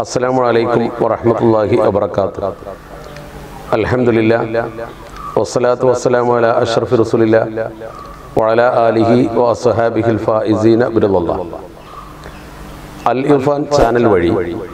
Assalamualaikum warahmatullahi wabarakatuh. Alhamdulillah wassalatu wassalamu ala ashrafir rasulillah wa ala alihi wa ashabihi al-faizina bidallah. IRFAN channel വഴി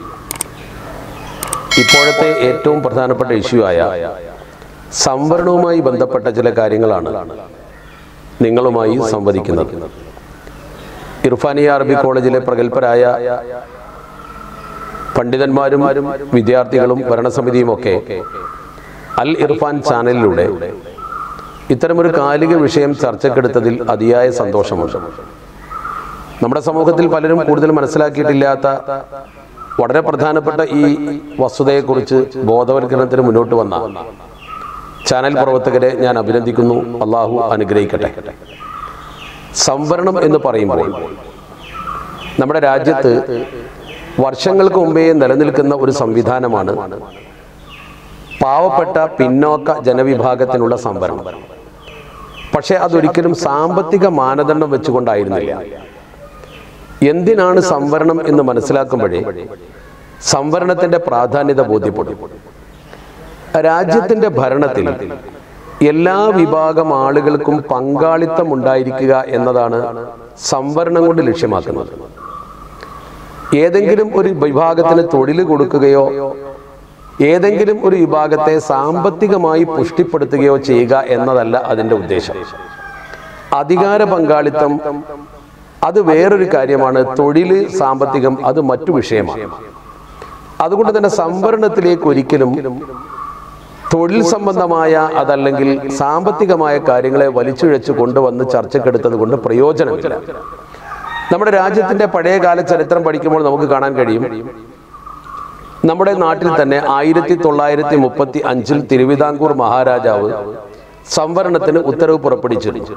ഇപ്പോഴത്തെ ഏറ്റവും പ്രധാനപ്പെട്ട issue ആയ സംവരണവുമായി ബന്ധപ്പെട്ട ചില കാര്യങ്ങളാണ് നിങ്ങളുമായി സംവദിക്കുന്നത്. ഇർഫാനിയ അറബി കോളേജിലെ പ്രഗൽഭരായ പണ്ഡിതന്മാരും വിദ്യാർത്ഥികളും ഭരണസമിതിയുമൊക്കെ അൽ ഇർഫാൻ ചാനലിലൂടെ ഇത്തരമൊരു കാലിക വിഷയം ചർച്ചക്കെടുത്തതിൽ അതിയായ സന്തോഷമുണ്ട്. നമ്മുടെ സമൂഹത്തിൽ പലരും കൂടുതൽ മനസ്സിലാക്കിയിട്ടില്ലാത്ത വളരെ പ്രധാനപ്പെട്ട ഈ വസ്തുതയെക്കുറിച്ച് ബോധവൽക്കരണത്തിന് മുന്നോട്ട് വന്ന ചാനൽ പ്രവർത്തകരെ ഞാൻ അഭിനന്ദിക്കുന്നു. അള്ളാഹു അനുഗ്രഹിക്കട്ടെ. സംവരണം എന്ന് പറയുമ്പോൾ നമ്മുടെ രാജ്യത്ത് വർഷങ്ങൾക്ക് മുമ്പേ നിലനിൽക്കുന്ന ഒരു സംവിധാനമാണ് പാവപ്പെട്ട പിന്നോക്ക ജനവിഭാഗത്തിനുള്ള സംവരണം. പക്ഷേ അതൊരിക്കലും സാമ്പത്തിക മാനദണ്ഡം വെച്ചുകൊണ്ടായിരുന്നില്ല. എന്തിനാണ് സംവരണം എന്ന് മനസ്സിലാക്കുമ്പോഴേ സംവരണത്തിന്റെ പ്രാധാന്യത ബോധ്യപ്പെടും. രാജ്യത്തിന്റെ ഭരണത്തിൽ എല്ലാ വിഭാഗം ആളുകൾക്കും പങ്കാളിത്തം ഉണ്ടായിരിക്കുക എന്നതാണ് സംവരണം കൊണ്ട് ലക്ഷ്യമാക്കുന്നത്. ഏതെങ്കിലും ഒരു വിഭാഗത്തിന് തൊഴിൽ കൊടുക്കുകയോ ഏതെങ്കിലും ഒരു വിഭാഗത്തെ സാമ്പത്തികമായി പുഷ്ടിപ്പെടുത്തുകയോ ചെയ്യുക എന്നതല്ല അതിൻ്റെ ഉദ്ദേശം. അധികാര പങ്കാളിത്തം അത് വേറൊരു കാര്യമാണ്. തൊഴിൽ, സാമ്പത്തികം അത് മറ്റു വിഷയമാണ്. അതുകൊണ്ട് തന്നെ സംവരണത്തിലേക്ക് ഒരിക്കലും തൊഴിൽ സംബന്ധമായ അതല്ലെങ്കിൽ സാമ്പത്തികമായ കാര്യങ്ങളെ വലിച്ചിഴച്ച് കൊണ്ടുവന്ന് ചർച്ചക്കെടുത്തത് കൊണ്ട് പ്രയോജനമില്ല. നമ്മുടെ രാജ്യത്തിന്റെ പഴയകാല ചരിത്രം പഠിക്കുമ്പോൾ നമുക്ക് കാണാൻ കഴിയും, നമ്മുടെ നാട്ടിൽ തന്നെ 1935 തിരുവിതാംകൂർ മഹാരാജാവ് സംവരണത്തിന് ഉത്തരവ് പുറപ്പെടുവിച്ചിരുന്നു.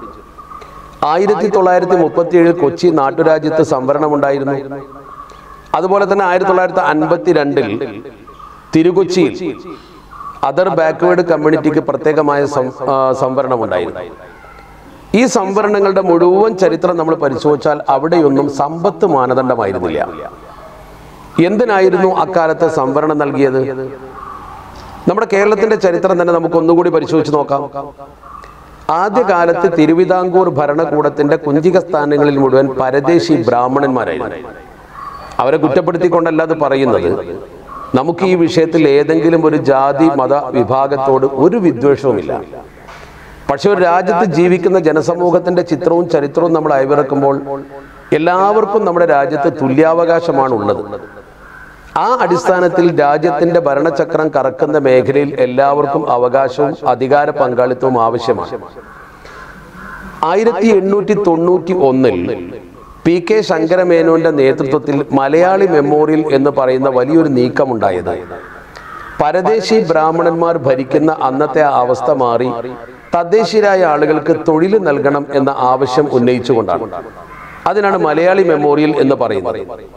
1937 കൊച്ചി നാട്ടുരാജ്യത്ത് സംവരണമുണ്ടായിരുന്നു. അതുപോലെ തന്നെ 1952 തിരുകൊച്ചിയിൽ അതർ ബാക്ക്വേർഡ് കമ്മ്യൂണിറ്റിക്ക് പ്രത്യേകമായ സംവരണമുണ്ടായിരുന്നു. ഈ സംവരണങ്ങളുടെ മുഴുവൻ ചരിത്രം നമ്മൾ പരിശോധിച്ചാൽ അവിടെയൊന്നും സമ്പത്ത് മാനദണ്ഡമായിരുന്നില്ല. എന്തിനായിരുന്നു അക്കാലത്ത് സംവരണം നൽകിയത്? നമ്മുടെ കേരളത്തിന്റെ ചരിത്രം തന്നെ നമുക്ക് ഒന്നുകൂടി പരിശോധിച്ച് നോക്കാം. ആദ്യകാലത്ത് തിരുവിതാംകൂർ ഭരണകൂടത്തിന്റെ കുഞ്ചിക സ്ഥാനങ്ങളിൽ മുഴുവൻ പരദേശി ബ്രാഹ്മണന്മാരായിരുന്നു. അവരെ കുറ്റപ്പെടുത്തിക്കൊണ്ടല്ല അത് പറയുന്നത്. നമുക്ക് ഈ വിഷയത്തിൽ ഏതെങ്കിലും ഒരു ജാതി മത വിഭാഗത്തോട് ഒരു വിദ്വേഷവുമില്ല. പക്ഷെ ഒരു രാജ്യത്ത് ജീവിക്കുന്ന ജനസമൂഹത്തിന്റെ ചിത്രവും ചരിത്രവും നമ്മൾ അയവിറക്കുമ്പോൾ എല്ലാവർക്കും നമ്മുടെ രാജ്യത്ത് തുല്യാവകാശമാണ് ഉള്ളത്. ആ അടിസ്ഥാനത്തിൽ രാജ്യത്തിന്റെ ഭരണചക്രം കറക്കുന്ന മേഖലയിൽ എല്ലാവർക്കും അവകാശവും അധികാര പങ്കാളിത്തവും ആവശ്യമാണ്. 1891 PK ശങ്കരമേനോന്റെ നേതൃത്വത്തിൽ മലയാളി മെമ്മോറിയൽ എന്ന് പറയുന്ന വലിയൊരു നീക്കമുണ്ടായത് പരദേശി ബ്രാഹ്മണന്മാർ ഭരിക്കുന്ന അന്നത്തെ അവസ്ഥ മാറി തദ്ദേശീയരായ ആളുകൾക്ക് തൊഴിൽ നൽകണം എന്ന ആവശ്യം ഉന്നയിച്ചുകൊണ്ടാണ്. അതിനാണ് മലയാളി മെമ്മോറിയൽ എന്ന് പറയുന്നത്.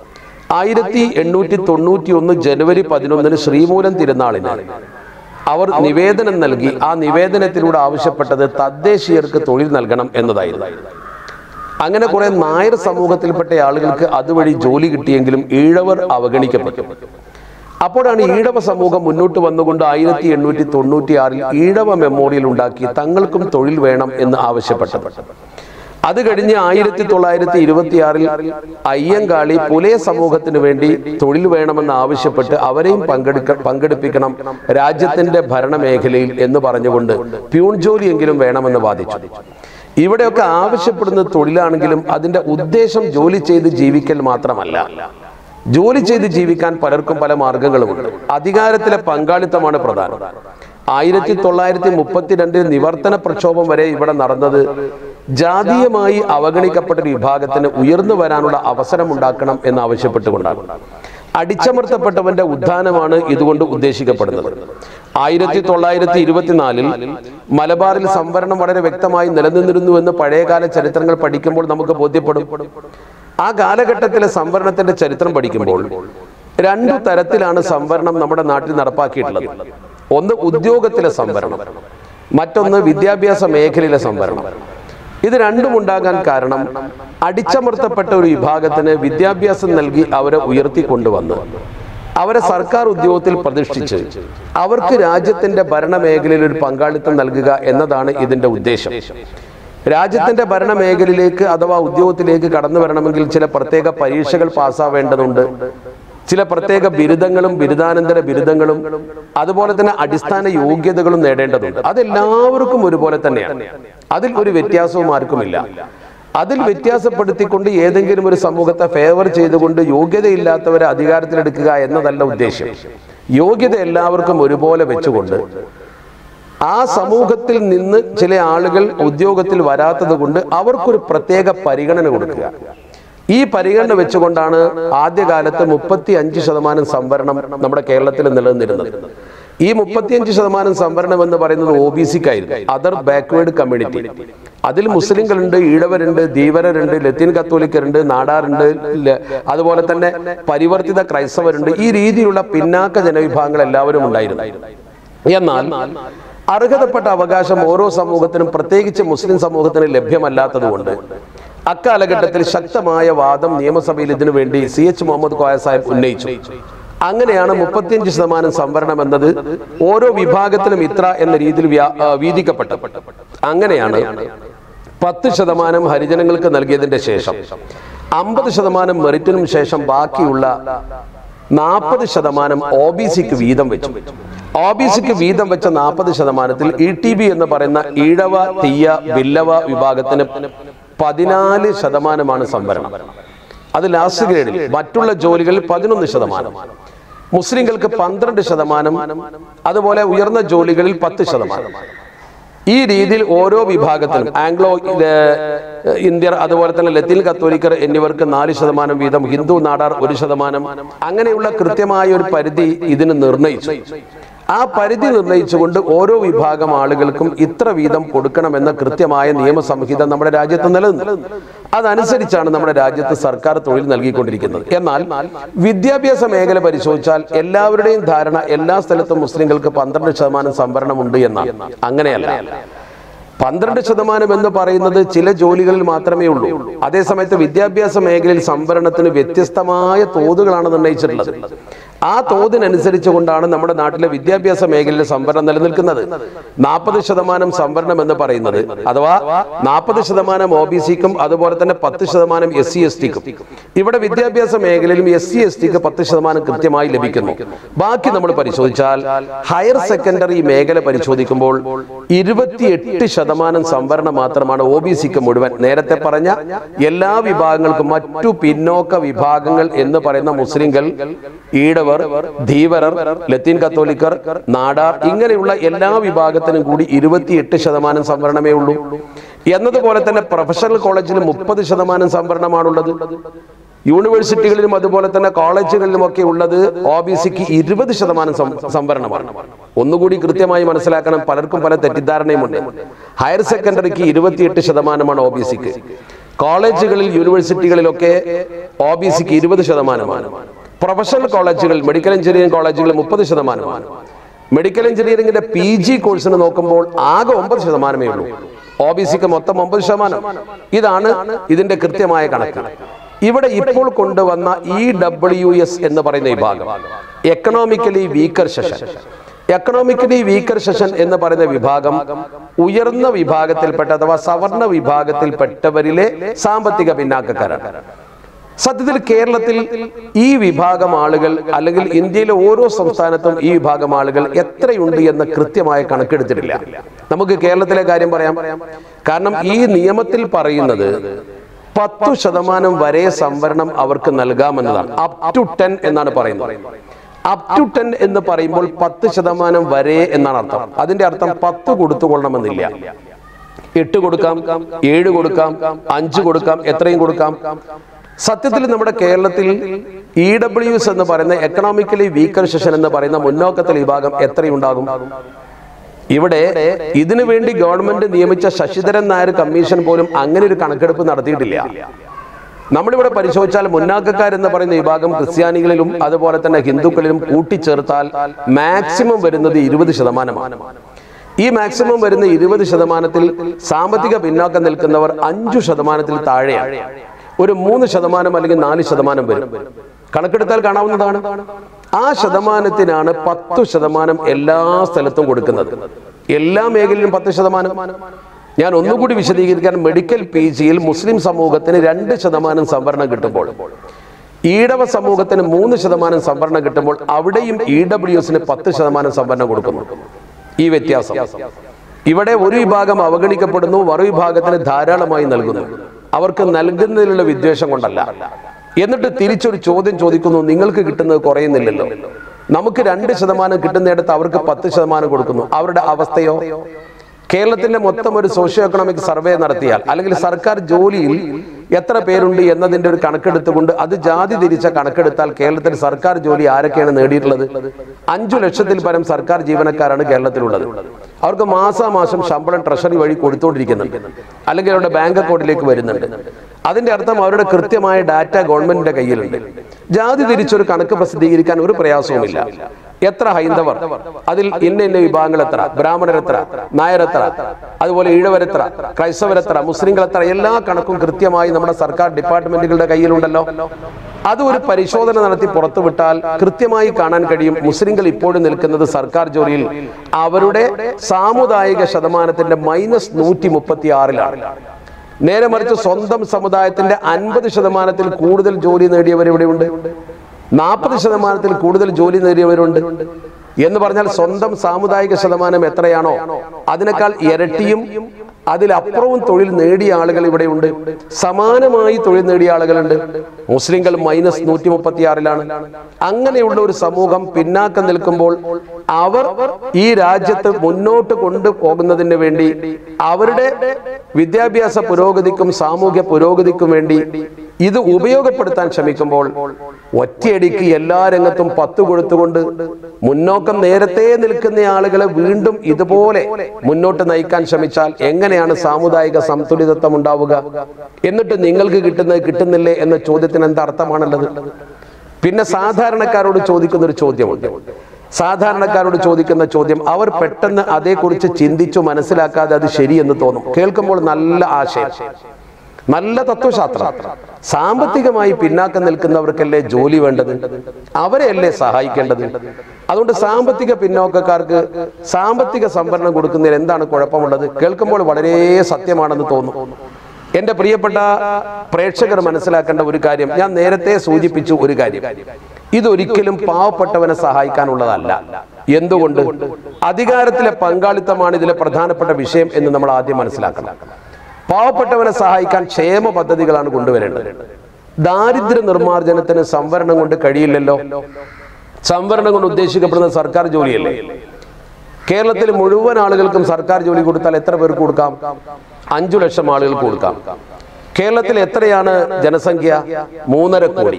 1891 ജനുവരി 11 ശ്രീമൂലം തിരുനാളിന് അവർ നിവേദനം നൽകി. ആ നിവേദനത്തിലൂടെ ആവശ്യപ്പെട്ടത് തദ്ദേശീയർക്ക് തൊഴിൽ നൽകണം എന്നതായിരുന്നു. അങ്ങനെ കുറെ നായർ സമൂഹത്തിൽപ്പെട്ട ആളുകൾക്ക് അതുവഴി ജോലി കിട്ടിയെങ്കിലും ഈഴവർ അവഗണിക്കപ്പെട്ടു. അപ്പോഴാണ് ഈഴവ സമൂഹം മുന്നോട്ട് വന്നുകൊണ്ട് 1896 ഈഴവ മെമ്മോറിയൽ ഉണ്ടാക്കി തങ്ങൾക്കും തൊഴിൽ വേണം എന്ന് ആവശ്യപ്പെട്ടത്. അത് കഴിഞ്ഞ് 1926 അയ്യങ്കാളി പുലയ സമൂഹത്തിന് വേണ്ടി തൊഴിൽ വേണമെന്ന് ആവശ്യപ്പെട്ട് അവരെയും പങ്കെടുപ്പിക്കണം രാജ്യത്തിന്റെ ഭരണമേഖലയിൽ എന്ന് പറഞ്ഞുകൊണ്ട് പ്യൂൺ ജോലിയെങ്കിലും വേണമെന്ന് വാദിച്ചു. ഇവിടെയൊക്കെ ആവശ്യപ്പെടുന്നത് തൊഴിലാണെങ്കിലും അതിന്റെ ഉദ്ദേശം ജോലി ചെയ്ത് ജീവിക്കൽ മാത്രമല്ല. ജോലി ചെയ്ത് ജീവിക്കാൻ പലർക്കും പല മാർഗങ്ങളുമുണ്ട്. അധികാരത്തിലെ പങ്കാളിത്തമാണ് പ്രധാനം. 1932 നിവർത്തന പ്രക്ഷോഭം വരെ ഇവിടെ നടന്നത് ജാതീയമായി അവഗണിക്കപ്പെട്ട വിഭാഗത്തിന് ഉയർന്നു വരാനുള്ള അവസരം ഉണ്ടാക്കണം എന്ന് ആവശ്യപ്പെട്ടുകൊണ്ടാണ്. അടിച്ചമർത്തപ്പെട്ടവന്റെ ഉത്ഥാനമാണ് ഇതുകൊണ്ട് ഉദ്ദേശിക്കപ്പെടുന്നത്. 1924 മലബാറിൽ സംവരണം വളരെ വ്യക്തമായി നിലനിന്നിരുന്നുവെന്ന് പഴയകാല ചരിത്രങ്ങൾ പഠിക്കുമ്പോൾ നമുക്ക് ബോധ്യപ്പെടും. ആ കാലഘട്ടത്തിലെ സംവരണത്തിന്റെ ചരിത്രം പഠിക്കുമ്പോൾ 2 തരത്തിലാണ് സംവരണം നമ്മുടെ നാട്ടിൽ നടപ്പാക്കിയിട്ടുള്ളത്. ഒന്ന് ഉദ്യോഗത്തിലെ സംവരണം, മറ്റൊന്ന് വിദ്യാഭ്യാസ മേഖലയിലെ സംവരണം. ഇത് രണ്ടും ഉണ്ടാകാൻ കാരണം അടിച്ചമർത്തപ്പെട്ട ഒരു വിഭാഗത്തിന് വിദ്യാഭ്യാസം നൽകി അവരെ ഉയർത്തിക്കൊണ്ടുവന്ന് അവരെ സർക്കാർ ഉദ്യോഗത്തിൽ പ്രതിഷ്ഠിച്ച് അവർക്ക് രാജ്യത്തിന്റെ ഭരണമേഖലയിൽ ഒരു പങ്കാളിത്തം നൽകുക എന്നതാണ് ഇതിന്റെ ഉദ്ദേശം. രാജ്യത്തിന്റെ ഭരണമേഖലയിലേക്ക് അഥവാ ഉദ്യോഗത്തിലേക്ക് കടന്നു വരണമെങ്കിൽ ചില പ്രത്യേക പരീക്ഷകൾ പാസ്സാവേണ്ടതുണ്ട്, ചില പ്രത്യേക ബിരുദങ്ങളും ബിരുദാനന്തര ബിരുദങ്ങളും അതുപോലെ തന്നെ അടിസ്ഥാന യോഗ്യതകളും നേടേണ്ടതുണ്ട്. അതെല്ലാവർക്കും ഒരുപോലെ തന്നെയാണ്, അതിൽ ഒരു വ്യത്യാസവും ആർക്കുമില്ല. അതിൽ വ്യത്യാസപ്പെടുത്തിക്കൊണ്ട് ഏതെങ്കിലും ഒരു സമൂഹത്തെ ഫേവർ ചെയ്തുകൊണ്ട് യോഗ്യതയില്ലാത്തവരെ അധികാരത്തിലെടുക്കുക എന്നതല്ല ഉദ്ദേശ്യം. യോഗ്യത എല്ലാവർക്കും ഒരുപോലെ വെച്ചുകൊണ്ട് ആ സമൂഹത്തിൽ നിന്ന് ചില ആളുകൾ ഉദ്യോഗത്തിൽ വരാത്തത് കൊണ്ട് അവർക്കൊരു പ്രത്യേക പരിഗണന കൊടുക്കുക. ഈ പരിഗണന വെച്ചുകൊണ്ടാണ് ആദ്യകാലത്ത് 35% സംവരണം നമ്മുടെ കേരളത്തിൽ നിലനിന്നിരുന്നത്. ഈ 35% സംവരണം എന്ന് പറയുന്നത് OBC-ക്കായിരുന്നു, അതർ ബാക്ക്വേർഡ് കമ്മ്യൂണിറ്റി. അതിൽ മുസ്ലിങ്ങളുണ്ട്, ഈഴവരുണ്ട്, ധീവരരുണ്ട്, ലത്തീൻ കത്തോലിക്കരുണ്ട്, നാടാറുണ്ട്, അതുപോലെ തന്നെ പരിവർത്തിത ക്രൈസ്തവരുണ്ട്. ഈ രീതിയിലുള്ള പിന്നാക്ക ജനവിഭാഗങ്ങൾ എല്ലാവരും ഉണ്ടായിരുന്നു. എന്നാൽ അർഹതപ്പെട്ട അവകാശം ഓരോ സമൂഹത്തിനും, പ്രത്യേകിച്ച് മുസ്ലിം സമൂഹത്തിന് ലഭ്യമല്ലാത്തത് കൊണ്ട് അക്കാലഘട്ടത്തിൽ ശക്തമായ വാദം നിയമസഭയിൽ ഇതിനു വേണ്ടി CH മുഹമ്മദ് കോയ സാഹിബ് ഉന്നയിച്ചു. അങ്ങനെയാണ് 35% സംവരണം എന്നത് ഓരോ വിഭാഗത്തിലും ഇത്ര എന്ന രീതിയിൽ വീതിക്കപ്പെട്ടത്. അങ്ങനെയാണ് 10% ഹരിജനങ്ങൾക്ക് നൽകിയതിന്റെ ശേഷം 50% മെറിറ്റിനും ശേഷം ബാക്കിയുള്ള 40% OBC-ക്ക് വീതം വെച്ചു. OBC-ക്ക് വീതം വെച്ച 40%-ൽ ETB എന്ന് പറയുന്ന ഈഴവ, തീയ, ബില്ലവ വിഭാഗത്തിന് 14% സംവരണം. അത് ലാസ്റ്റ് ഗ്രേഡിൽ. മറ്റുള്ള ജോലികളിൽ 11%, മുസ്ലിങ്ങൾക്ക് 12%, അതുപോലെ ഉയർന്ന ജോലികളിൽ 10%. ഈ രീതിയിൽ ഓരോ വിഭാഗത്തിലും ആംഗ്ലോ ഇന്ത്യർ, അതുപോലെ തന്നെ ലത്തീൻ കത്തോലിക്കർ എന്നിവർക്ക് 4% വീതം, ഹിന്ദു നാടാർ 1%, അങ്ങനെയുള്ള കൃത്യമായ ഒരു പരിധി ഇതിന് നിർണയിച്ചു. ആ പരിധി നിർണയിച്ചുകൊണ്ട് ഓരോ വിഭാഗം ആളുകൾക്കും ഇത്ര വീതം കൊടുക്കണമെന്ന കൃത്യമായ നിയമസംഹിത നമ്മുടെ രാജ്യത്ത് നിലനിന്നു. അതനുസരിച്ചാണ് നമ്മുടെ രാജ്യത്ത് സർക്കാർ തൊഴിൽ നൽകിക്കൊണ്ടിരിക്കുന്നത്. എന്നാൽ വിദ്യാഭ്യാസ മേഖല പരിശോധിച്ചാൽ എല്ലാവരുടെയും ധാരണ എല്ലാ സ്ഥലത്തും മുസ്ലിങ്ങൾക്ക് 12% സംവരണമുണ്ട് എന്നാണ്. അങ്ങനെയല്ല. 12% എന്ന് പറയുന്നത് ചില ജോലികളിൽ മാത്രമേ ഉള്ളൂ. അതേസമയത്ത് വിദ്യാഭ്യാസ മേഖലയിൽ സംവരണത്തിന് വ്യത്യസ്തമായ തോതുകളാണ് നിർണയിച്ചിട്ടുള്ളത്. ആ തോതിനനുസരിച്ച് കൊണ്ടാണ് നമ്മുടെ നാട്ടിലെ വിദ്യാഭ്യാസ മേഖലയിൽ സംവരണം നിലനിൽക്കുന്നത്. 40% സംവരണം എന്ന് പറയുന്നത്, അഥവാ 40% OBC-ക്കും അതുപോലെ തന്നെ 10% SC/ST-ക്കും. ഇവിടെ വിദ്യാഭ്യാസ മേഖലയിലും SC/ST-ക്ക് 10% കൃത്യമായി ലഭിക്കുന്നു. ബാക്കി നമ്മൾ പരിശോധിച്ചാൽ ഹയർ സെക്കൻഡറി മേഖല പരിശോധിക്കുമ്പോൾ 28% സംവരണം മാത്രമാണ് OBC-ക്ക് മുഴുവൻ. നേരത്തെ പറഞ്ഞ എല്ലാ വിഭാഗങ്ങൾക്കും, മറ്റു പിന്നോക്ക വിഭാഗങ്ങൾ എന്ന് പറയുന്ന മുസ്ലിങ്ങൾ, ഈഴവർ, ധീവരർ, ലത്തീൻ കത്തോലിക്കർ, നാടാർ, ഇങ്ങനെയുള്ള എല്ലാ വിഭാഗത്തിനും കൂടി 28% സംവരണമേ ഉള്ളൂ. എന്നതുപോലെ തന്നെ പ്രൊഫഷണൽ കോളേജിൽ 30% സംവരണമാണുള്ളത്. യൂണിവേഴ്സിറ്റികളിലും അതുപോലെ തന്നെ കോളേജുകളിലുമൊക്കെ ഉള്ളത് OBC-ക്ക് 20% സംവരണമാണ്. ഒന്നുകൂടി കൃത്യമായി മനസ്സിലാക്കണം, പലർക്കും പല തെറ്റിദ്ധാരണയുമുണ്ട്. ഹയർ സെക്കൻഡറിക്ക് 28% OBC-ക്ക്, കോളേജുകളിൽ യൂണിവേഴ്സിറ്റികളിലൊക്കെ OBC-ക്ക് 20%. പ്രൊഫഷണൽ കോളേജുകൾ, മെഡിക്കൽ എഞ്ചിനീയറിംഗ് കോളേജുകൾ 30%. മെഡിക്കൽ എഞ്ചിനീയറിംഗിന്റെ PG കോഴ്സിന് നോക്കുമ്പോൾ ആകെ 9%മേ ഉള്ളൂ. OBC-ക്ക് മൊത്തം 9%. ഇതാണ് ഇതിന്റെ കൃത്യമായ കണക്ക്. ഇവിടെ ഇപ്പോൾ കൊണ്ടുവന്ന EWS എന്ന് പറയുന്ന വിഭാഗം, economically weaker section. Economically weaker section എന്ന് പറയുന്ന വിഭാഗം ഉയർന്ന വിഭാഗത്തിൽപ്പെട്ട അഥവാ സവർണ വിഭാഗത്തിൽപ്പെട്ടവരിലെ സാമ്പത്തിക പിന്നാക്കക്കാരാണ്. സത്യത്തിൽ കേരളത്തിൽ ഈ വിഭാഗം ആളുകൾ, അല്ലെങ്കിൽ ഇന്ത്യയിലെ ഓരോ സംസ്ഥാനത്തും ഈ വിഭാഗം ആളുകൾ എത്രയുണ്ട് എന്ന് കൃത്യമായ കണക്കെടുത്തിട്ടില്ല. നമുക്ക് കേരളത്തിലെ കാര്യം പറയാം. കാരണം ഈ നിയമത്തിൽ പറയുന്നത് 10% വരെ സംവരണം അവർക്ക് നൽകാമെന്നതാണ്. അപ് ടു 10 എന്നാണ് പറയുന്നത്. അപ് ടു 10 എന്ന് പറയുമ്പോൾ 10% വരെ എന്നാണ് അർത്ഥം. അതിന്റെ അർത്ഥം 10 കൊടുത്തുകൊള്ളണമെന്നില്ല. 8 കൊടുക്കാം, 7 കൊടുക്കാം, 5 കൊടുക്കാം, എത്രയും കൊടുക്കാം. സത്യത്തിൽ നമ്മുടെ കേരളത്തിൽ EWS എന്ന് പറയുന്ന എക്കണോമിക്കലി വീക്കർ സെഷൻ എന്ന് പറയുന്ന മുന്നോക്കത്തിൽ വിഭാഗം എത്രയുണ്ടാകും? ഇവിടെ ഇതിനു വേണ്ടി ഗവൺമെന്റ് നിയമിച്ച ശശിധരൻ നായർ കമ്മീഷൻ പോലും അങ്ങനെ ഒരു കണക്കെടുപ്പ് നടത്തിയിട്ടില്ല. നമ്മളിവിടെ പരിശോധിച്ചാൽ മുന്നാക്കക്കാരെന്ന് പറയുന്ന വിഭാഗം ക്രിസ്ത്യാനികളിലും അതുപോലെ തന്നെ ഹിന്ദുക്കളിലും കൂട്ടിച്ചേർത്താൽ മാക്സിമം വരുന്നത് 20%. ഈ മാക്സിമം വരുന്ന 20%-ൽ സാമ്പത്തിക പിന്നോക്കം നിൽക്കുന്നവർ 5%-ൽ താഴെയാണ്. ഒരു 3% അല്ലെങ്കിൽ 4% വരും. കണക്കെടുത്താൽ കാണാവുന്നതാണ്. ആ ശതമാനത്തിനാണ് 10% എല്ലാ സ്ഥലത്തും കൊടുക്കുന്നത്. എല്ലാ മേഖലയിലും 10%. ഞാൻ ഒന്നുകൂടി വിശദീകരിക്കാൻ, മെഡിക്കൽ PGയിൽ മുസ്ലിം സമൂഹത്തിന് 2% സംവരണം കിട്ടുമ്പോൾ, ഈഴവ സമൂഹത്തിന് 3% സംവരണം കിട്ടുമ്പോൾ, അവിടെയും EWSന് 10% സംവരണം കൊടുക്കുന്നു. ഈ വ്യത്യാസം. ഇവിടെ ഒരു വിഭാഗം അവഗണിക്കപ്പെടുന്നു, മറുവിഭാഗത്തിന് ധാരാളമായി നൽകുന്നു. അവർക്ക് നൽകുന്നതിലുള്ള വിദ്വേഷം കൊണ്ടല്ല. എന്നിട്ട് തിരിച്ചൊരു ചോദ്യം ചോദിക്കുന്നു, നിങ്ങൾക്ക് കിട്ടുന്നത് കുറയുന്നില്ലല്ലോ, നമുക്ക് 2% കിട്ടുന്നിടത്ത് അവർക്ക് 10% കൊടുക്കുന്നു. അവരുടെ അവസ്ഥയോ? കേരളത്തിന്റെ മൊത്തം ഒരു സോഷ്യോ എക്കണോമിക് സർവേ നടത്തിയാൽ, അല്ലെങ്കിൽ സർക്കാർ ജോലിയിൽ എത്ര പേരുണ്ട് എന്നതിന്റെ ഒരു കണക്കെടുത്തുകൊണ്ട് അത് ജാതി തിരിച്ച കണക്കെടുത്താൽ കേരളത്തിൽ സർക്കാർ ജോലി ആരൊക്കെയാണ് നേടിയിട്ടുള്ളത്? 5 ലക്ഷത്തിൽ പരം സർക്കാർ ജീവനക്കാരാണ് കേരളത്തിലുള്ളത്. അവർക്ക് മാസാമാസം ശമ്പളം ട്രഷറി വഴി കൊടുത്തുകൊണ്ടിരിക്കുന്നുണ്ട്, അല്ലെങ്കിൽ അവരുടെ ബാങ്ക് അക്കൗണ്ടിലേക്ക് വരുന്നുണ്ട്. അതിന്റെ അർത്ഥം അവരുടെ കൃത്യമായ ഡാറ്റ ഗവൺമെന്റിന്റെ കയ്യിലുണ്ട്. ജാതി തിരിച്ചൊരു കണക്ക് പ്രസിദ്ധീകരിക്കാൻ ഒരു പ്രയാസവുമില്ല. എത്ര ഹൈന്ദവർ, അതിൽ ഇന്ന വിഭാഗങ്ങൾ എത്ര, ബ്രാഹ്മണർ എത്ര, നായർ എത്ര, അതുപോലെ ഈഴവരെത്ര, ക്രൈസ്തവരെത്ര, മുസ്ലിങ്ങൾ എത്ര, എല്ലാ കണക്കും കൃത്യമായി നമ്മുടെ സർക്കാർ ഡിപ്പാർട്ട്മെന്റുകളുടെ കയ്യിലുണ്ടല്ലോ. അത് ഒരു പരിശോധന നടത്തി പുറത്തുവിട്ടാൽ കൃത്യമായി കാണാൻ കഴിയും മുസ്ലിങ്ങൾ ഇപ്പോഴും നിൽക്കുന്നത് സർക്കാർ ജോലിയിൽ അവരുടെ സാമുദായിക ശതമാനത്തിന്റെ -136-ലാണ്. നേരെ മറിച്ച് സ്വന്തം സമുദായത്തിന്റെ 50% കൂടുതൽ ജോലി നേടിയവരിവിടെയുണ്ട്, 40% കൂടുതൽ ജോലി നേടിയവരുണ്ട്. എന്ന് പറഞ്ഞാൽ സ്വന്തം സാമുദായിക ശതമാനം എത്രയാണോ അതിനേക്കാൾ ഇരട്ടിയും അതിലപ്പുറവും തൊഴിൽ നേടിയ ആളുകൾ ഇവിടെയുണ്ട്. സമാനമായി തൊഴിൽ നേടിയ ആളുകളുണ്ട്. മുസ്ലിങ്ങൾ -136-ലാണ്. അങ്ങനെയുള്ള ഒരു സമൂഹം പിന്നാക്കം നിൽക്കുമ്പോൾ അവർ ഈ രാജ്യത്ത് മുന്നോട്ട് കൊണ്ടുപോകുന്നതിന് വേണ്ടി, അവരുടെ വിദ്യാഭ്യാസ പുരോഗതിക്കും സാമൂഹ്യ പുരോഗതിക്കും വേണ്ടി ഇത് ഉപയോഗപ്പെടുത്താൻ ശ്രമിക്കുമ്പോൾ ഒറ്റയടിക്ക് എല്ലാ രംഗത്തും 10 കൊടുത്തുകൊണ്ട് മുന്നോക്കം നേരത്തെ നിൽക്കുന്ന ആളുകളെ വീണ്ടും ഇതുപോലെ മുന്നോട്ട് നയിക്കാൻ ശ്രമിച്ചാൽ എങ്ങനെയാണ് സാമുദായിക സന്തുലിതത്വം ഉണ്ടാവുക? എന്നിട്ട് നിങ്ങൾക്ക് കിട്ടുന്നത് കിട്ടുന്നില്ലേ എന്ന ചോദ്യത്തിന് എന്താ അർത്ഥമാണുള്ളത്? പിന്നെ സാധാരണക്കാരോട് ചോദിക്കുന്ന ഒരു ചോദ്യമുണ്ട്. സാധാരണക്കാരോട് ചോദിക്കുന്ന ചോദ്യം അവർ പെട്ടെന്ന് അതേക്കുറിച്ച് ചിന്തിച്ചു മനസ്സിലാക്കാതെ അത് ശരിയെന്ന് തോന്നും. കേൾക്കുമ്പോൾ നല്ല ആശയം, നല്ല തത്വശാസ്ത്രം. സാമ്പത്തികമായി പിന്നാക്കം നിൽക്കുന്നവർക്കല്ലേ ജോലി വേണ്ടത്, അവരെയല്ലേ സഹായിക്കേണ്ടത്. അതുകൊണ്ട് സാമ്പത്തിക പിന്നോക്കക്കാർക്ക് സാമ്പത്തിക സംവരണം കൊടുക്കുന്നതിൽ എന്താണ് കുഴപ്പമുള്ളത്? കേൾക്കുമ്പോൾ വളരെ സത്യമാണെന്ന് തോന്നും. എന്റെ പ്രിയപ്പെട്ട പ്രേക്ഷകർ മനസ്സിലാക്കേണ്ട ഒരു കാര്യം, ഞാൻ നേരത്തെ സൂചിപ്പിച്ചു ഒരു കാര്യം, ഇതൊരിക്കലും പാവപ്പെട്ടവനെ സഹായിക്കാനുള്ളതല്ല. എന്തുകൊണ്ട്? അധികാരത്തിലെ പങ്കാളിത്തമാണ് ഇതിലെ പ്രധാനപ്പെട്ട വിഷയം എന്ന് നമ്മൾ ആദ്യം മനസ്സിലാക്കണം. പാവപ്പെട്ടവനെ സഹായിക്കാൻ ക്ഷേമ പദ്ധതികളാണ് കൊണ്ടുവരേണ്ടത്. ദാരിദ്ര്യ നിർമ്മാർജ്ജനത്തിന് സംവരണം കൊണ്ട് കഴിയില്ലല്ലോ. സംവരണം കൊണ്ട് ഉദ്ദേശിക്കപ്പെടുന്ന സർക്കാർ ജോലിയല്ലേ. കേരളത്തിൽ മുഴുവൻ ആളുകൾക്കും സർക്കാർ ജോലി കൊടുത്താൽ എത്ര പേർക്ക് കൊടുക്കാം? 5 ലക്ഷം ആളുകൾക്ക് കൊടുക്കാം. കേരളത്തിൽ എത്രയാണ് ജനസംഖ്യ? 3.5 കോടി.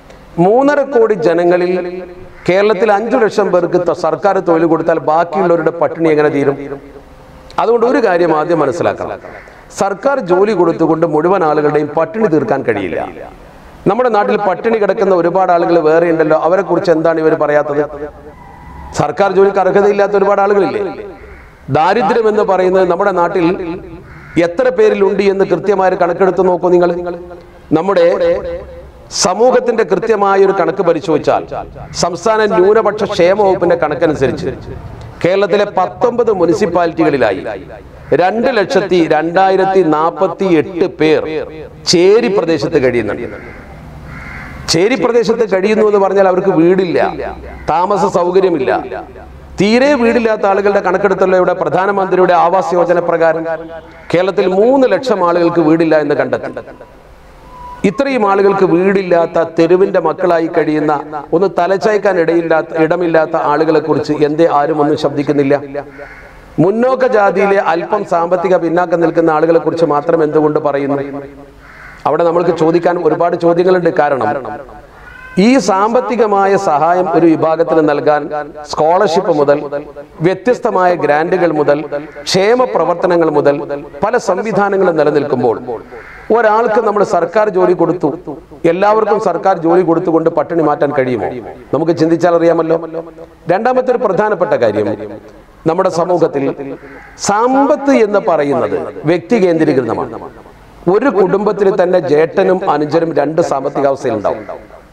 3.5 കോടി ജനങ്ങളിൽ കേരളത്തിൽ 5 ലക്ഷം പേർക്ക് സർക്കാർ തൊഴിൽ കൊടുത്താൽ ബാക്കിയുള്ളവരുടെ പട്ടിണി എങ്ങനെ തീരും? അതുകൊണ്ട് ഒരു കാര്യം ആദ്യം മനസ്സിലാക്കണം, സർക്കാർ ജോലി കൊടുത്തുകൊണ്ട് മുഴുവൻ ആളുകളുടെയും പട്ടിണി തീർക്കാൻ കഴിയില്ല. നമ്മുടെ നാട്ടിൽ പട്ടിണി കിടക്കുന്ന ഒരുപാട് ആളുകൾ വേറെ ഉണ്ടല്ലോ, അവരെ കുറിച്ച് എന്താണ് ഇവർ പറയാത്തത്? സർക്കാർ ജോലിക്ക് അർഹതയില്ലാത്ത ഒരുപാട് ആളുകളില്ലേ? ദാരിദ്ര്യം എന്ന് പറയുന്നത് നമ്മുടെ നാട്ടിൽ എത്ര പേരിലുണ്ട് എന്ന് കൃത്യമായ കണക്കെടുത്ത് നോക്കൂ നിങ്ങൾ. നമ്മുടെ സമൂഹത്തിന്റെ കൃത്യമായ ഒരു കണക്ക് പരിശോധിച്ചാൽ സംസ്ഥാന ന്യൂനപക്ഷ ക്ഷേമ വകുപ്പിന്റെ കണക്കനുസരിച്ച് കേരളത്തിലെ 19 മുനിസിപ്പാലിറ്റികളിലായി 2,02,048 പേർ ചേരി പ്രദേശത്ത് കഴിയുന്നുണ്ട്. ചേരി പ്രദേശത്ത് കഴിയുന്നു എന്ന് പറഞ്ഞാൽ അവർക്ക് വീടില്ല, താമസ സൗകര്യമില്ല. തീരെ വീടില്ലാത്ത ആളുകളുടെ കണക്കെടുത്തല്ലോ ഇവിടെ പ്രധാനമന്ത്രിയുടെ ആവാസ് യോജന പ്രകാരം കേരളത്തിൽ 3 ലക്ഷം ആളുകൾക്ക് വീടില്ല എന്ന് കണ്ടെത്തി. ഇത്രയും ആളുകൾക്ക് വീടില്ലാത്ത, തെരുവിന്റെ മക്കളായി കഴിയുന്ന, ഒന്ന് തലചായ്ക്കാൻ ഇടമില്ലാത്ത ആളുകളെ കുറിച്ച് എന്തേ ആരും ഒന്നും ശബ്ദിക്കുന്നില്ല? മുന്നോക്ക ജാതിയിലെ അല്പം സാമ്പത്തിക പിന്നാക്കം നിൽക്കുന്ന ആളുകളെ കുറിച്ച് മാത്രം എന്തുകൊണ്ട് പറയുന്നു? അവിടെ നമ്മൾക്ക് ചോദിക്കാൻ ഒരുപാട് ചോദ്യങ്ങളുണ്ട്. കാരണം ഈ സാമ്പത്തികമായ സഹായം ഒരു വിഭാഗത്തിന് നൽകാൻ സ്കോളർഷിപ്പ് മുതൽ വ്യത്യസ്തമായ ഗ്രാന്റുകൾ മുതൽ ക്ഷേമ പ്രവർത്തനങ്ങൾ മുതൽ പല സംവിധാനങ്ങളും നിലനിൽക്കുമ്പോൾ ഒരാൾക്ക് നമ്മൾ സർക്കാർ ജോലി കൊടുത്തു, എല്ലാവർക്കും സർക്കാർ ജോലി കൊടുത്തുകൊണ്ട് പട്ടിണി മാറ്റാൻ കഴിയുമോ? നമുക്ക് ചിന്തിച്ചാൽ അറിയാമല്ലോ. രണ്ടാമത്തെ ഒരു പ്രധാനപ്പെട്ട കാര്യം, നമ്മുടെ സമൂഹത്തിൽ സമ്പത്ത് എന്ന് പറയുന്നത് വ്യക്തി കേന്ദ്രീകൃതമാണ്. ഒരു കുടുംബത്തിൽ തന്നെ ജേട്ടനും അനുജനും 2 സാമ്പത്തിക അവസ്ഥയിലുണ്ടാവും.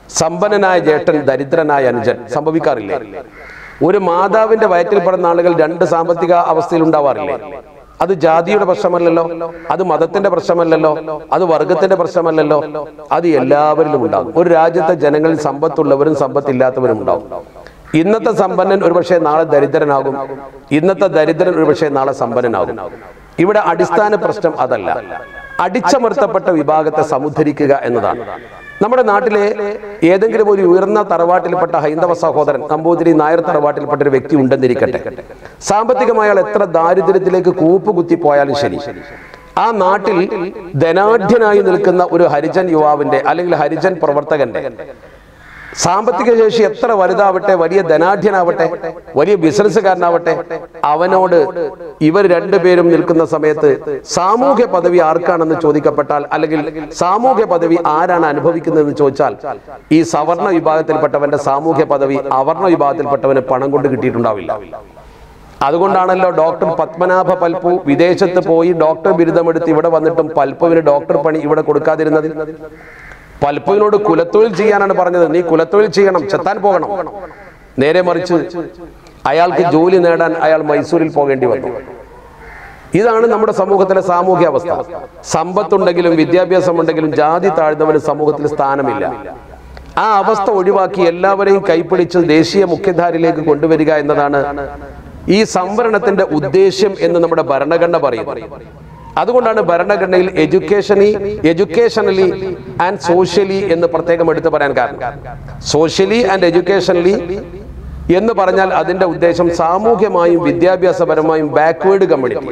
സമ്പന്നനായ ജ്യേഷ്ഠൻ ദരിദ്രനായ അനുജൻ സംഭവിക്കാറില്ലേ? ഒരു മാതാവിന്റെ വയറ്റിൽ പിറന്ന ആളുകൾ രണ്ട് സാമ്പത്തിക അവസ്ഥയിൽ ഉണ്ടാവാറില്ലേ? അത് ജാതിയുടെ പ്രശ്നമല്ലല്ലോ, അത് മതത്തിന്റെ പ്രശ്നമല്ലല്ലോ, അത് വർഗത്തിന്റെ പ്രശ്നമല്ലല്ലോ, അത് എല്ലാവരിലും ഉണ്ടാകും. ഒരു രാജ്യത്തെ ജനങ്ങളിൽ സമ്പത്തുള്ളവരും സമ്പത്തില്ലാത്തവരും ഉണ്ടാവും. ഇന്നത്തെ സമ്പന്നൻ ഒരുപക്ഷെ നാളെ ദരിദ്രനാകും, ഇന്നത്തെ ദരിദ്രൻ ഒരുപക്ഷെ നാളെ സമ്പന്നനാകും. ഇവിടെ അടിസ്ഥാന പ്രശ്നം അതല്ല, അടിച്ചമർത്തപ്പെട്ട വിഭാഗത്തെ സമുദ്ധരിക്കുക എന്നതാണ്. നമ്മുടെ നാട്ടിലെ ഏതെങ്കിലും ഒരു ഉയർന്ന തറവാട്ടിൽപ്പെട്ട ഹൈന്ദവ സഹോദരൻ, നമ്പൂതിരി നായർ തറവാട്ടിൽപ്പെട്ട ഒരു വ്യക്തി ഉണ്ടെന്നിരിക്കട്ടെ, സാമ്പത്തികമായ എത്ര ദാരിദ്ര്യത്തിലേക്ക് കൂപ്പുകുത്തി പോയാലും ശരി, ആ നാട്ടിൽ ധനാഢ്യനായി നിൽക്കുന്ന ഒരു ഹരിജൻ യുവാവിന്റെ അല്ലെങ്കിൽ ഹരിജൻ പ്രവർത്തകന്റെ സാമ്പത്തിക ശേഷി എത്ര വലുതാവട്ടെ, വലിയ ധനാഢ്യനാവട്ടെ, വലിയ ബിസിനസ്സുകാരനാവട്ടെ, അവനോട് ഇവർ രണ്ടുപേരും നിൽക്കുന്ന സമയത്ത് സാമൂഹ്യ പദവി ആർക്കാണെന്ന് ചോദിക്കപ്പെട്ടാൽ, അല്ലെങ്കിൽ സാമൂഹ്യ പദവി ആരാണ് അനുഭവിക്കുന്നതെന്ന് ചോദിച്ചാൽ, ഈ സവർണ വിഭാഗത്തിൽപ്പെട്ടവന്റെ സാമൂഹ്യ പദവി അവർണ വിഭാഗത്തിൽപ്പെട്ടവന് പണം കൊണ്ട് കിട്ടിയിട്ടുണ്ടാവില്ല. അതുകൊണ്ടാണല്ലോ ഡോക്ടർ പത്മനാഭ പൽപ്പു വിദേശത്ത് പോയി ഡോക്ടർ ബിരുദമെടുത്ത് ഇവിടെ വന്നിട്ടും പൽപ്പുവിന് ഡോക്ടർ പണി ഇവിടെ കൊടുക്കാതിരുന്നത്. പൽപ്പുവിനോട് കുലത്തൊഴിൽ ചെയ്യാനാണ് പറഞ്ഞത്, നീ കുലത്തൊഴിൽ ചെയ്യണം, ചെത്താൻ പോകണം. നേരെ മറിച്ച് അയാൾക്ക് ജോലി നേടാൻ അയാൾ മൈസൂരിൽ പോകേണ്ടി വന്നു. ഇതാണ് നമ്മുടെ സമൂഹത്തിലെ സാമൂഹ്യ അവസ്ഥ. സമ്പത്തുണ്ടെങ്കിലും വിദ്യാഭ്യാസം ഉണ്ടെങ്കിലും ജാതി താഴ്ന്നവന് സമൂഹത്തിൽ സ്ഥാനമില്ല. ആ അവസ്ഥ ഒഴിവാക്കി എല്ലാവരെയും കൈപ്പിടിച്ച് ദേശീയ മുഖ്യധാരയിലേക്ക് കൊണ്ടുവരിക എന്നതാണ് ഈ സംവരണത്തിന്റെ ഉദ്ദേശ്യം എന്ന് നമ്മുടെ ഭരണഘടന പറയുന്നത്. അതുകൊണ്ടാണ് ഭരണഘടനയിൽ എഡ്യൂക്കേഷണലി ആൻഡ് സോഷ്യലി എന്ന് പ്രത്യേകം എടുത്തു പറയാൻ കാരണം. സോഷ്യലി ആൻഡ് എഡ്യൂക്കേഷണലി എന്ന് പറഞ്ഞാൽ അതിന്റെ ഉദ്ദേശം സാമൂഹ്യമായും വിദ്യാഭ്യാസപരമായും ബാക്ക്വേർഡ് കമ്മ്യൂണിറ്റി,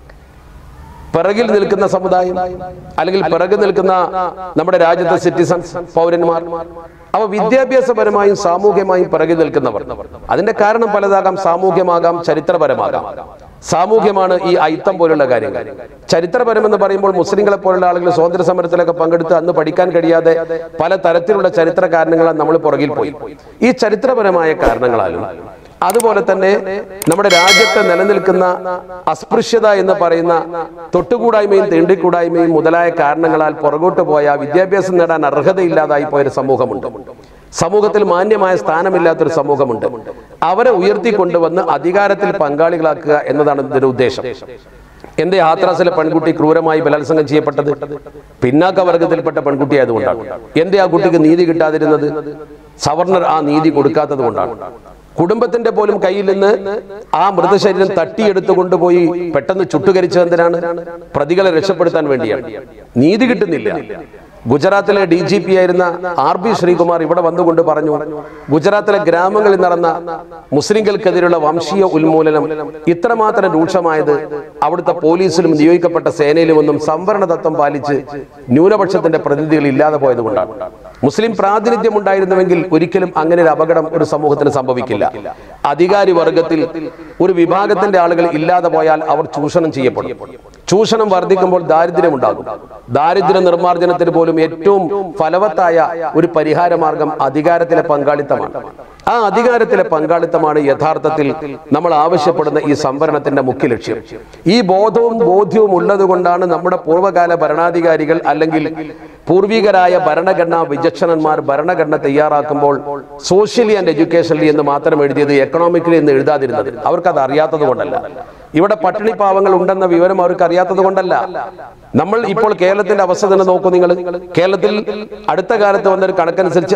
പിറകിൽ നിൽക്കുന്ന സമുദായം, അല്ലെങ്കിൽ പിറകിൽ നിൽക്കുന്ന നമ്മുടെ രാജ്യത്തെ സിറ്റിസൺസ്, പൗരന്മാർ, അവ വിദ്യാഭ്യാസപരമായും സാമൂഹ്യമായും പിറകിൽ നിൽക്കുന്നവർ. അതിന്റെ കാരണം പലതാകാം, സാമൂഹ്യമാകാം, ചരിത്രപരമാകാം. സാമൂഹ്യമാണ് ഈ അയിത്തം പോലുള്ള കാര്യങ്ങൾ. ചരിത്രപരം എന്ന് പറയുമ്പോൾ മുസ്ലിങ്ങളെ പോലുള്ള ആളുകൾ സ്വാതന്ത്ര്യ സമരത്തിലൊക്കെ പങ്കെടുത്ത് അന്ന് പഠിക്കാൻ കഴിയാതെ പല തരത്തിലുള്ള ചരിത്ര കാരണങ്ങളാൽ നമ്മൾ പുറകിൽ പോയി. ഈ ചരിത്രപരമായ കാരണങ്ങളാലും അതുപോലെ തന്നെ നമ്മുടെ രാജ്യത്ത് നിലനിൽക്കുന്ന അസ്പൃശ്യത എന്ന് പറയുന്ന തൊട്ടുകൂടായ്മയും തീണ്ടിക്കൂടായ്മയും മുതലായ കാരണങ്ങളാൽ പുറകോട്ട് പോയ, വിദ്യാഭ്യാസം നേടാൻ അർഹതയില്ലാതായി പോയൊരു സമൂഹമുണ്ട്. സമൂഹത്തിൽ മാന്യമായ സ്ഥാനമില്ലാത്തൊരു സമൂഹമുണ്ട്. അവരെ ഉയർത്തിക്കൊണ്ടുവന്ന് അധികാരത്തിൽ പങ്കാളികളാക്കുക എന്നതാണ് ഇതിന്റെ ഉദ്ദേശം. എന്റെ ഹാത്രാസിലെ പെൺകുട്ടി ക്രൂരമായി ബലാത്സംഗം ചെയ്യപ്പെട്ടത് പിന്നാക്ക വർഗത്തിൽപ്പെട്ട പെൺകുട്ടി ആയതുകൊണ്ടാണ്. എന്റെ ആ കുട്ടിക്ക് നീതി കിട്ടാതിരുന്നത് സവർണർ ആ നീതി കൊടുക്കാത്തത് കൊണ്ടാണ്. കുടുംബത്തിന്റെ പോലും കയ്യിൽ നിന്ന് ആ മൃതശരീരം തട്ടിയെടുത്തു കൊണ്ടുപോയി പെട്ടെന്ന് ചുട്ടുകരിച്ചത് എന്തിനാണ്? പ്രതികളെ രക്ഷപ്പെടുത്താൻ വേണ്ടിയാണ്. നീതി കിട്ടുന്നില്ല. ഗുജറാത്തിലെ DGP ആയിരുന്ന RB ശ്രീകുമാർ ഇവിടെ വന്നുകൊണ്ട് പറഞ്ഞു, ഗുജറാത്തിലെ ഗ്രാമങ്ങളിൽ നടന്ന മുസ്ലിംകൾക്കെതിരെയുള്ള വംശീയ ഉന്മൂലനം ഇത്രമാത്രം രൂക്ഷമായത് അവിടുത്തെ പോലീസിലും നിയോഗിക്കപ്പെട്ട സേനയിലുമൊന്നും സംവരണ തത്വം പാലിച്ച് ന്യൂനപക്ഷത്തിന്റെ പ്രതിനിധികൾ ഇല്ലാതെ പോയതുകൊണ്ടാണ്. മുസ്ലിം പ്രാതിനിധ്യം ഉണ്ടായിരുന്നുവെങ്കിൽ ഒരിക്കലും അങ്ങനെ ഒരു അപകടം ഒരു സമൂഹത്തിന് സംഭവിക്കില്ല. അധികാരി വർഗത്തിൽ ഒരു വിഭാഗത്തിന്റെ ആളുകൾ ഇല്ലാതെ പോയാൽ അവർ ചൂഷണം ചെയ്യപ്പെടും. ചൂഷണം വർദ്ധിക്കുമ്പോൾ ദാരിദ്ര്യം ഉണ്ടാകും. ദാരിദ്ര്യ നിർമ്മാർജ്ജനത്തിന് പോലും ഏറ്റവും ഫലവത്തായ ഒരു പരിഹാര മാർഗം അധികാരത്തിലെ പങ്കാളിത്തമാണ്. ആ അധികാരത്തിലെ പങ്കാളിത്തമാണ് യഥാർത്ഥത്തിൽ നമ്മൾ ആവശ്യപ്പെടുന്ന ഈ സംവരണത്തിന്റെ മുഖ്യ ലക്ഷ്യം. ഈ ബോധ്യവും ഉള്ളത് കൊണ്ടാണ് നമ്മുടെ പൂർവ്വകാല ഭരണാധികാരികൾ അല്ലെങ്കിൽ പൂർവികരായ ഭരണഘടനാ വിചക്ഷണന്മാർ ഭരണഘടന തയ്യാറാക്കുമ്പോൾ സോഷ്യലി ആൻഡ് എഡ്യൂക്കേഷണലി എന്ന് മാത്രം എഴുതിയത്, എക്കണോമിക്കലി എന്ന് എഴുതാതിരുന്നത്. അവർക്കത് അറിയാത്തത് കൊണ്ടല്ല. ഇവിടെ പട്ടിണി പാവങ്ങൾ ഉണ്ടെന്ന വിവരം അവർക്ക് അറിയാത്തത് കൊണ്ടല്ല. നമ്മൾ ഇപ്പോൾ കേരളത്തിന്റെ അവസ്ഥ തന്നെ നോക്കൂ. നിങ്ങൾ കേരളത്തിൽ അടുത്ത കാലത്ത് വന്നൊരു കണക്കനുസരിച്ച്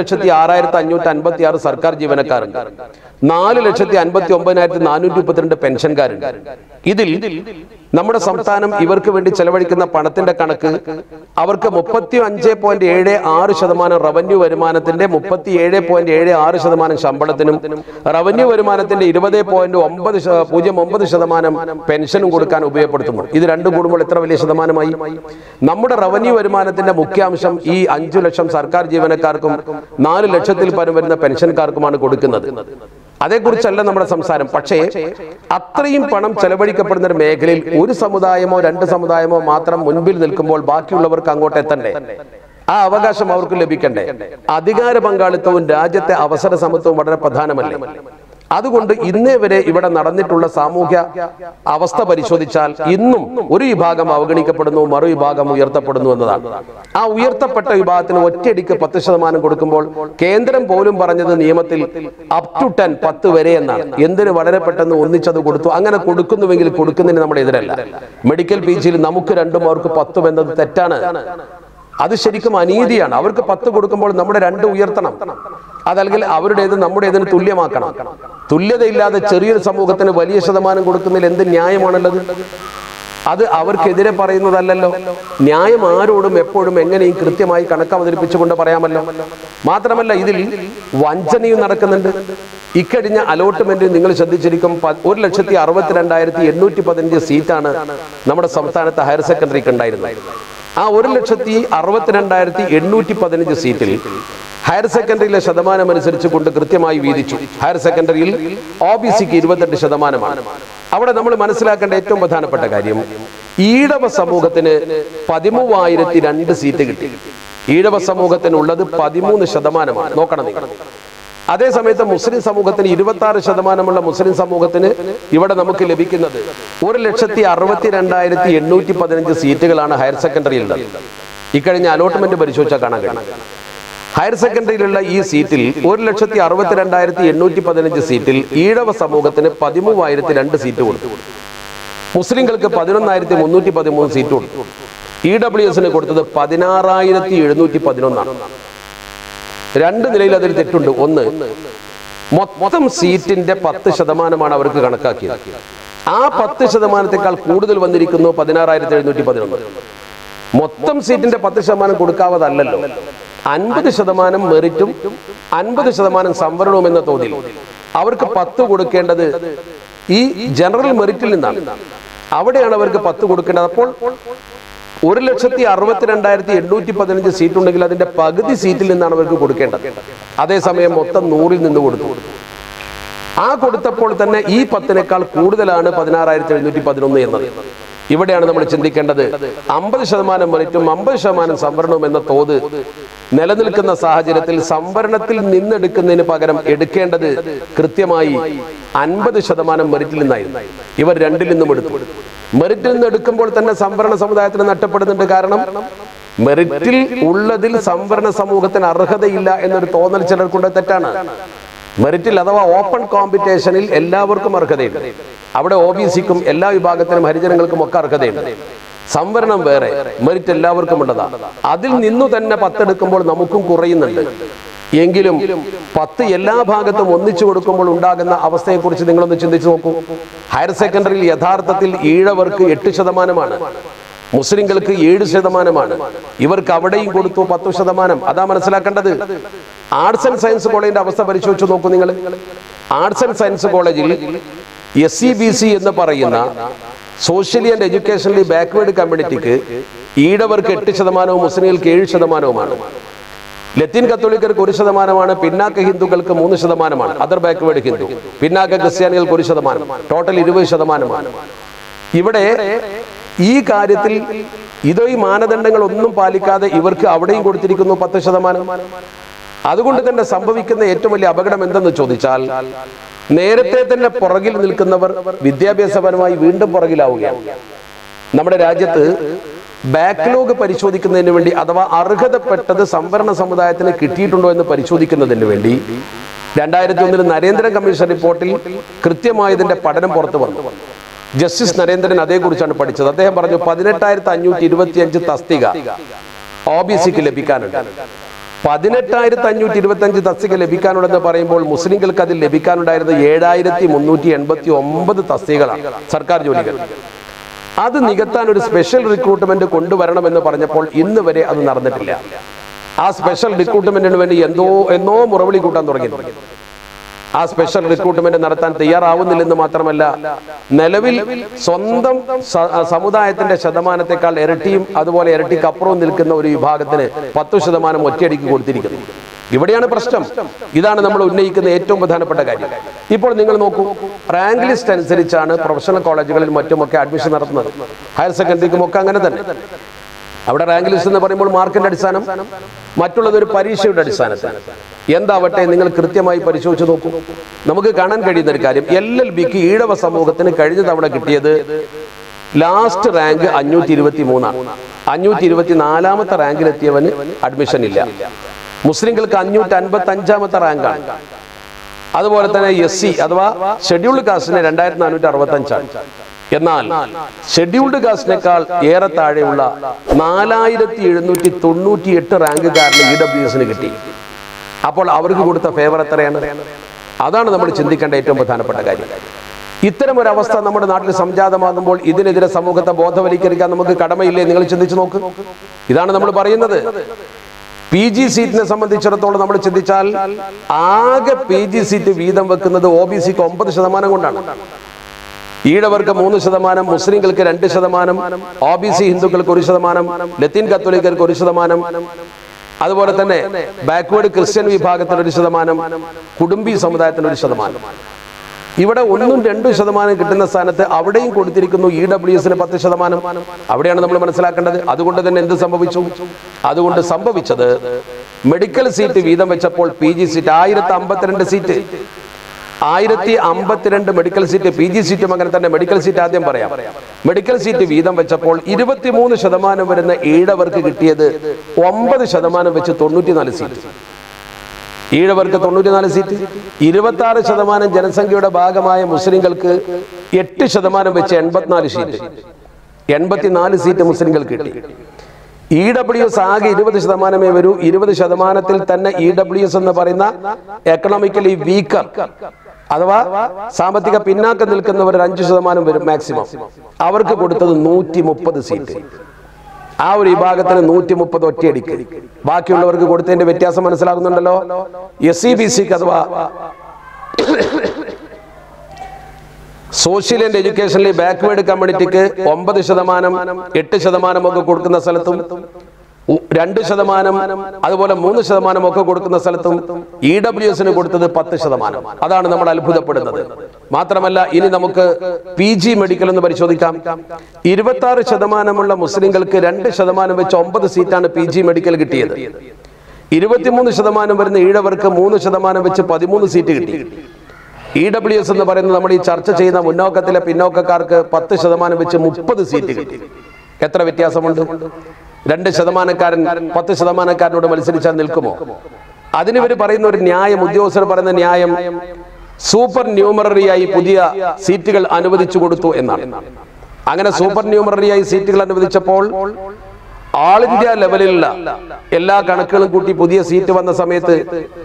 5,06,556 സർക്കാർ ജീവനക്കാരുണ്ട്, 4,59,432 പെൻഷൻകാരുണ്ട്. ഇതിൽ നമ്മുടെ സംസ്ഥാനം ഇവർക്ക് വേണ്ടി ചെലവഴിക്കുന്ന പണത്തിന്റെ കണക്ക് അവർക്ക് 35.76% റവന്യൂ വരുമാനത്തിന്റെ 37.76% ശമ്പളത്തിനും റവന്യൂ വരുമാനത്തിന്റെ 20.09% പെൻഷനും കൊടുക്കാൻ ഉപയോഗപ്പെടുത്തുന്നു. ഇത് രണ്ടും കൂടുമ്പോൾ എത്ര വലിയ ശതമാനമായി? നമ്മുടെ റവന്യൂ വരുമാനത്തിന്റെ മുഖ്യാംശം ഈ 5 ലക്ഷം സർക്കാർ ജീവനക്കാർക്കും 4 ലക്ഷത്തിൽ പരം വരുന്ന പെൻഷൻകാർക്കുമാണ് കൊടുക്കുന്നത്. അതേക്കുറിച്ചല്ല നമ്മുടെ സംസാരം. പക്ഷേ അത്രയും പണം ചെലവഴിക്കപ്പെടുന്ന ഒരു മേഖലയിൽ ഒരു സമുദായമോ 2 സമുദായമോ മാത്രം മുൻപിൽ നിൽക്കുമ്പോൾ ബാക്കിയുള്ളവർക്ക് അങ്ങോട്ട് എത്തണ്ടേ? ആ അവകാശം അവർക്ക് ലഭിക്കണ്ടേ? അധികാര പങ്കാളിത്തവും രാജ്യത്തെ അവസര സമത്വവും വളരെ പ്രധാനമല്ലേ? അതുകൊണ്ട് ഇന്നേ വരെ ഇവിടെ നടന്നിട്ടുള്ള സാമൂഹ്യ അവസ്ഥ പരിശോധിച്ചാൽ ഇന്നും ഒരു വിഭാഗം അവഗണിക്കപ്പെടുന്നു, മറുവിഭാഗം ഉയർത്തപ്പെടുന്നു എന്നതാണ്. ആ ഉയർത്തപ്പെട്ട വിഭാഗത്തിന് ഒറ്റയടിക്ക് 10% കൊടുക്കുമ്പോൾ കേന്ദ്രം പോലും പറഞ്ഞത് നിയമത്തിൽ അപ് ടു 10 വരെ എന്നാണ്. എന്തിന് വളരെ പെട്ടെന്ന് ഒന്നിച്ചത് കൊടുത്തു? അങ്ങനെ കൊടുക്കുന്നുവെങ്കിൽ കൊടുക്കുന്നതിന് നമ്മുടെ എതിരല്ല. മെഡിക്കൽ PGയിൽ നമുക്ക് 2 അവർക്ക് 10 എന്നത് തെറ്റാണ്. അത് ശരിക്കും അനീതിയാണ്. അവർക്ക് 10 കൊടുക്കുമ്പോൾ നമ്മുടെ 2 ഉയർത്തണം. അതല്ലെങ്കിൽ അവരുടേത് നമ്മുടേതിന് തുല്യമാക്കണം. തുല്യതയില്ലാതെ ചെറിയൊരു സമൂഹത്തിന് വലിയ ശതമാനം കൊടുക്കുന്നതിൽ എന്ത് ന്യായമാണുള്ളത്? അത് അവർക്കെതിരെ പറയുന്നതല്ലല്ലോ. ന്യായം ആരോടും എപ്പോഴും എങ്ങനെയും കൃത്യമായി കണക്ക് അവതരിപ്പിച്ചുകൊണ്ട് പറയാമല്ലോ. മാത്രമല്ല ഇതിൽ വഞ്ചനയും നടക്കുന്നുണ്ട്. ഇക്കഴിഞ്ഞ അലോട്ട്മെന്റ് നിങ്ങൾ ശ്രദ്ധിച്ചിരിക്കും. 1,62,815 സീറ്റാണ് നമ്മുടെ സംസ്ഥാനത്ത് ഹയർ സെക്കൻഡറിക്ക് ഉണ്ടായിരുന്നത്. ആ 1,62,815 സീറ്റിൽ ഹയർ സെക്കൻഡറിയിലെ ശതമാനം അനുസരിച്ച് കൊണ്ട് കൃത്യമായി വീതിച്ചു. ഹയർ സെക്കൻഡറിയിൽ OBCക്ക് 28%. അവിടെ നമ്മൾ മനസ്സിലാക്കേണ്ട ഏറ്റവും പ്രധാനപ്പെട്ട കാര്യം, ഈഴവ സമൂഹത്തിന് 13,002 സീറ്റ് കിട്ടി. ഈഴവ സമൂഹത്തിനുള്ളത് 13%. നോക്കണം നിങ്ങൾ. അതേസമയത്ത് മുസ്ലിം സമൂഹത്തിന് 26% മുസ്ലിം സമൂഹത്തിന് ഇവിടെ നമുക്ക് ലഭിക്കുന്നത് 1,62,815 സീറ്റുകളാണ് ഹയർ സെക്കൻഡറിയിൽ ഉള്ളത്. ഇക്കഴിഞ്ഞ അലോട്ട്മെന്റ് പരിശോധിച്ചാൽ കാണാൻ കഴിയും. ഹയർ സെക്കൻഡറിയിലുള്ള ഈ സീറ്റിൽ 1,62,815 സീറ്റിൽ ഈഴവ സമൂഹത്തിന് 13,002 സീറ്റ് കൊടുത്തു. മുസ്ലിങ്ങൾക്ക് 11,313 സീറ്റ് കൊടുത്തു. EWSന് കൊടുത്തത് 16,711. 2 നിലയിൽ അതിൽ തെറ്റുണ്ട്. ഒന്ന്, മൊത്തം സീറ്റിന്റെ 10% അവർക്ക് കണക്കാക്കിയത്. ആ 10%-ത്തേക്കാൾ കൂടുതൽ വന്നിരിക്കുന്നു 16,711. മൊത്തം സീറ്റിന്റെ 10% കൊടുക്കാവതല്ലോ. 50% മെറിറ്റും 50% സംവരണവും എന്ന തോതിൽ അവർക്ക് 10 കൊടുക്കേണ്ടത് ഈ ജനറൽ മെറിറ്റിൽ നിന്നാണ്. അവിടെയാണ് അവർക്ക് 10 കൊടുക്കേണ്ടത്. അപ്പോൾ 1,62,815 സീറ്റ് ഉണ്ടെങ്കിൽ അതിന്റെ പകുതി സീറ്റിൽ നിന്നാണ് അവർക്ക് കൊടുക്കേണ്ടത്. അതേസമയം മൊത്തം 100-ൽ നിന്ന് കൊടുത്തു. ആ കൊടുത്തപ്പോൾ തന്നെ ഈ 10-നേക്കാൾ കൂടുതലാണ് 16,711 എന്നത്. ഇവിടെയാണ് നമ്മൾ ചിന്തിക്കേണ്ടത്. 50% മെറിറ്റും 50% സംവരണവും എന്ന തോത് നിലനിൽക്കുന്ന സാഹചര്യത്തിൽ സംവരണത്തിൽ നിന്നെടുക്കുന്നതിന് പകരം എടുക്കേണ്ടത് കൃത്യമായി 50% മെറിറ്റിൽ നിന്നായിരുന്നു. ഇവർ 2-ൽ നിന്നും എടുത്തു. മെറിറ്റിൽ നിന്ന് എടുക്കുമ്പോൾ തന്നെ സംവരണ സമുദായത്തിന് നഷ്ടപ്പെടുന്നുണ്ട്. കാരണം മെറിറ്റിൽ ഉള്ളതിൽ സംവരണ സമൂഹത്തിന് അർഹതയില്ല എന്നൊരു തോന്നൽ ചിലർക്കുണ്ട്. തെറ്റാണ്. മെറിറ്റിൽ അഥവാ ഓപ്പൺ കോമ്പറ്റീഷനിൽ എല്ലാവർക്കും അർഹതയുണ്ട്. അവിടെ OBCക്കും എല്ലാ വിഭാഗത്തിനും ഹരിജനങ്ങൾക്കും ഒക്കെ അർഹതയുണ്ട്. സംവരണം വേറെ, മെറിറ്റ് എല്ലാവർക്കും ഉള്ളതാണ്. അതിൽ നിന്നു തന്നെ 10 എടുക്കുമ്പോൾ നമുക്കും കുറയുന്നുണ്ട്. എങ്കിലും 10 എല്ലാ ഭാഗത്തും ഒന്നിച്ചു കൊടുക്കുമ്പോൾ ഉണ്ടാകുന്ന അവസ്ഥയെക്കുറിച്ച് നിങ്ങളൊന്ന് ചിന്തിച്ചു നോക്കൂ. ഹയർ സെക്കൻഡറിയിൽ യഥാർത്ഥത്തിൽ ഈഴവർക്ക് 8%, മുസ്ലിങ്ങൾക്ക് 7%. ഇവർക്ക് അവിടെയും കൊടുത്തു 10%. അതാ മനസ്സിലാക്കേണ്ടത്. ആർട്സ് ആൻഡ് സയൻസ് കോളേജിന്റെ അവസ്ഥ പരിശോധിച്ചു നോക്കൂ നിങ്ങൾ. ആർട്സ് ആൻഡ് സയൻസ് കോളേജിൽ SCBC എന്ന് പറയുന്ന സോഷ്യലി ആൻഡ് എഡ്യൂക്കേഷണലി ബാക്ക്വേർഡ് കമ്മ്യൂണിറ്റിക്ക് ഈഴവർക്ക് 8%, മുസ്ലിങ്ങൾക്ക് 7%. ലത്തീൻ കത്തോലിക്കർക്ക് 1%, പിന്നാക്ക ഹിന്ദുക്കൾക്ക് 3%, അതർ ബാക്ക്വേർഡ് ഹിന്ദു, പിന്നാക്ക ക്രിസ്ത്യാനികൾക്ക് 1%, ടോട്ടൽ 20%. ഇവിടെ ഈ കാര്യത്തിൽ ഈ മാനദണ്ഡങ്ങൾ ഒന്നും പാലിക്കാതെ ഇവർക്ക് അവിടെയും കൊടുത്തിരിക്കുന്നു 10%. അതുകൊണ്ട് തന്നെ സംഭവിക്കുന്ന ഏറ്റവും വലിയ അപകടം എന്തെന്ന് ചോദിച്ചാൽ, നേരത്തെ തന്നെ പുറകിൽ നിൽക്കുന്നവർ വിദ്യാഭ്യാസപരമായി വീണ്ടും പുറകിലാവുകയാണ്. നമ്മുടെ രാജ്യത്ത് ബാക്ക്ലോഗ് പരിശോധിക്കുന്നതിന് വേണ്ടി അഥവാ അർഹതപ്പെട്ടത് സംവരണ സമുദായത്തിന് കിട്ടിയിട്ടുണ്ടോ എന്ന് പരിശോധിക്കുന്നതിന് വേണ്ടി 2001 നരേന്ദ്രൻ കമ്മീഷൻ റിപ്പോർട്ടിൽ കൃത്യമായി ഇതിന്റെ പഠനം പുറത്തു വന്നു. ജസ്റ്റിസ് നരേന്ദ്രൻ അതേക്കുറിച്ചാണ് പഠിച്ചത്. അദ്ദേഹം പറഞ്ഞു 18,525 തസ്തിക OBCക്ക് ലഭിക്കാനുണ്ട്. 18,525 തസ്തിക ലഭിക്കാനുണ്ടെന്ന് പറയുമ്പോൾ മുസ്ലിങ്ങൾക്ക് അതിൽ ലഭിക്കാനുണ്ടായിരുന്നത് 7,389 തസ്തികകളാണ്, സർക്കാർ ജോലികൾ. അത് നികത്താൻ ഒരു സ്പെഷ്യൽ റിക്രൂട്ട്മെന്റ് കൊണ്ടുവരണമെന്ന് പറഞ്ഞപ്പോൾ ഇന്ന് വരെ അത് നടന്നിട്ടില്ല. ആ സ്പെഷ്യൽ റിക്രൂട്ട്മെന്റിന് വേണ്ടി എന്നോ മുറവിളി കൂട്ടാൻ തുടങ്ങി. ആ സ്പെഷ്യൽ റിക്രൂട്ട്മെന്റ് നടത്താൻ തയ്യാറാവുന്നില്ലെന്ന് മാത്രമല്ല, നിലവിൽ സ്വന്തം സമുദായത്തിന്റെ ശതമാനത്തെക്കാൾ ഇരട്ടിയും അതുപോലെ ഇരട്ടിക്കപ്പുറവും നിൽക്കുന്ന ഒരു വിഭാഗത്തിന് 10% ഒറ്റയടിക്ക് കൊടുത്തിരിക്കുന്നു. ഇവിടെയാണ് പ്രശ്നം. ഇതാണ് നമ്മൾ ഉന്നയിക്കുന്ന ഏറ്റവും പ്രധാനപ്പെട്ട കാര്യം. ഇപ്പോൾ നിങ്ങൾ നോക്കൂ, റാങ്ക് ലിസ്റ്റ് അനുസരിച്ചാണ് പ്രൊഫഷണൽ കോളേജുകളിൽ മറ്റുമൊക്കെ അഡ്മിഷൻ നടത്തുന്നത്. ഹയർ സെക്കൻഡറിക്കും ഒക്കെ അങ്ങനെ തന്നെ. അവിടെ റാങ്ക് ലിസ്റ്റ് എന്ന് പറയുമ്പോൾ മാർക്കിന്റെ അടിസ്ഥാനം, മറ്റുള്ളത് ഒരു പരീക്ഷയുടെ അടിസ്ഥാനത്തിൽ. എന്താവട്ടെ, നിങ്ങൾ കൃത്യമായി പരിശോധിച്ച് നോക്കൂ. നമുക്ക് കാണാൻ കഴിയുന്ന ഒരു കാര്യം, LLBക്ക് ഈഴവ സമൂഹത്തിന് കഴിഞ്ഞ തവണ കിട്ടിയത് ലാസ്റ്റ് റാങ്ക് 523 ആണ്. 524ാമത്തെ റാങ്കിലെത്തിയവന് അഡ്മിഷൻ ഇല്ല. മുസ്ലിങ്ങൾക്ക് 555ാമത്തെ റാങ്കാണ്. അതുപോലെ തന്നെ SC അഥവാ ഷെഡ്യൂൾഡ് കാസ്റ്റിന് 2465 ആണ്. എന്നാൽ ഷെഡ്യൂൾഡ് കാസ്റ്റിനേക്കാൾ ഏറെ താഴെയുള്ള 4798 റാങ്കുകാരന് EWSന് കിട്ടി. അപ്പോൾ അവർക്ക് കൊടുത്ത ഫേവർ എത്രയാണ്? അതാണ് നമ്മൾ ചിന്തിക്കേണ്ട ഏറ്റവും പ്രധാനപ്പെട്ട കാര്യം. ഇത്തരം ഒരു അവസ്ഥ നമ്മുടെ നാട്ടിൽ സംജാതമാകുമ്പോൾ ഇതിനെതിരെ സമൂഹത്തെ ബോധവൽക്കരിക്കാൻ നമുക്ക് കടമയില്ലേ? നിങ്ങൾ ചിന്തിച്ചു നോക്ക്. ഇതാണ് നമ്മൾ പറയുന്നത്. PG സീറ്റിനെ സംബന്ധിച്ചിടത്തോളം നമ്മൾ ചിന്തിച്ചാൽ ആകെ PG സീറ്റ് വീതം വെക്കുന്നത് OBCക്ക് 9% കൊണ്ടാണ്. ഈഴവർക്ക് 3%, മുസ്ലിങ്ങൾക്ക് 2%, OBC ഹിന്ദുക്കൾക്ക് 1%, ലത്തീൻ കത്തോലിക്കർക്ക് 1%, അതുപോലെ തന്നെ ബാക്ക്വേർഡ് ക്രിസ്ത്യൻ വിഭാഗത്തിന് 1%, കുടുംബി സമുദായത്തിന് 1%. ഇവിടെ 1-2% കിട്ടുന്ന സ്ഥാനത്ത് അവിടെയും കൊടുത്തിരിക്കുന്നു EWSന് 10%. അവിടെയാണ് നമ്മൾ മനസ്സിലാക്കേണ്ടത്. അതുകൊണ്ട് തന്നെ എന്ത് സംഭവിച്ചു? അതുകൊണ്ട് സംഭവിച്ചത്, മെഡിക്കൽ സീറ്റ് വീതം വെച്ചപ്പോൾ PG seat 1052 seat, 1052 medical seat, PG സീറ്റും അങ്ങനെ തന്നെ. മെഡിക്കൽ സീറ്റ് ആദ്യം പറയാം. മെഡിക്കൽ സീറ്റ് വീതം വെച്ചപ്പോൾ 23% വരുന്ന ഈഴവർക്ക് കിട്ടിയത് 9% വെച്ച് 94 സീറ്റ്. ഈഴവർക്ക് 94 സീറ്റ്, 26% ജനസംഖ്യയുടെ ഭാഗമായ മുസ്ലിങ്ങൾക്ക് 8% വെച്ച് 84 സീറ്റ്, 84 സീറ്റ് മുസ്ലിങ്ങൾക്ക് കിട്ടി. EWS ആകെ 20% വരൂ. 20%-ത്തിൽ തന്നെ EWS എന്ന് പറയുന്ന എക്കണോമിക്കലി വീക്കർ അഥവാ സാമ്പത്തിക പിന്നാക്കം നിൽക്കുന്നവർ 5% വരും മാക്സിമം. അവർക്ക് കൊടുത്തത് 130 സീറ്റ്. ആ ഒരു വിഭാഗത്തിന് 130 ഒറ്റയടിക്ക്. ബാക്കിയുള്ളവർക്ക് കൊടുത്തതിന്റെ വ്യത്യാസം മനസ്സിലാകുന്നുണ്ടല്ലോ. SEBCക്ക് അഥവാ സോഷ്യൽ ആൻഡ് എഡ്യൂക്കേഷനിലെ ബാക്ക്വേർഡ് കമ്മ്യൂണിറ്റിക്ക് 9%, 8% ഒക്കെ കൊടുക്കുന്ന സ്ഥലത്തും 2%, അതുപോലെ 3% ഒക്കെ കൊടുക്കുന്ന സ്ഥലത്തും EWSന് കൊടുത്തത് 10%. അതാണ് നമ്മൾ അത്ഭുതപ്പെടുന്നത്. മാത്രമല്ല, ഇനി നമുക്ക് PG മെഡിക്കൽ എന്ന് പരിശോധിക്കാം. 26% മുസ്ലിങ്ങൾക്ക് 2% വെച്ച് 9 സീറ്റാണ് PG മെഡിക്കൽ കിട്ടിയത്. 23% വരുന്ന ഈഴവർക്ക് 3% വെച്ച് 13 സീറ്റ് കിട്ടി. EWS എന്ന് പറയുന്നത് നമ്മൾ ഈ ചർച്ച ചെയ്യുന്ന മുന്നോക്കത്തിലെ പിന്നോക്കക്കാർക്ക് 10% വെച്ച് 30 സീറ്റ് കിട്ടി. എത്ര വ്യത്യാസമുണ്ട്? 2%കാരൻ 10%കാരനോട് മത്സരിച്ചാൽ നിൽക്കുമോ? അതിനിവർ പറയുന്ന ഒരു ന്യായം, ഉദ്യോഗസ്ഥർ പറയുന്ന ന്യായം, സൂപ്പർ ന്യൂമററിയായി പുതിയ സീറ്റുകൾ അനുവദിച്ചു കൊടുത്തു എന്നാണ്. അങ്ങനെ സൂപ്പർ ന്യൂമററിയായി സീറ്റുകൾ അനുവദിച്ചപ്പോൾ ആൾ ഇന്ത്യ ലെവലിലുള്ള എല്ലാ കണക്കുകളും കൂട്ടി പുതിയ സീറ്റ് വന്ന സമയത്ത്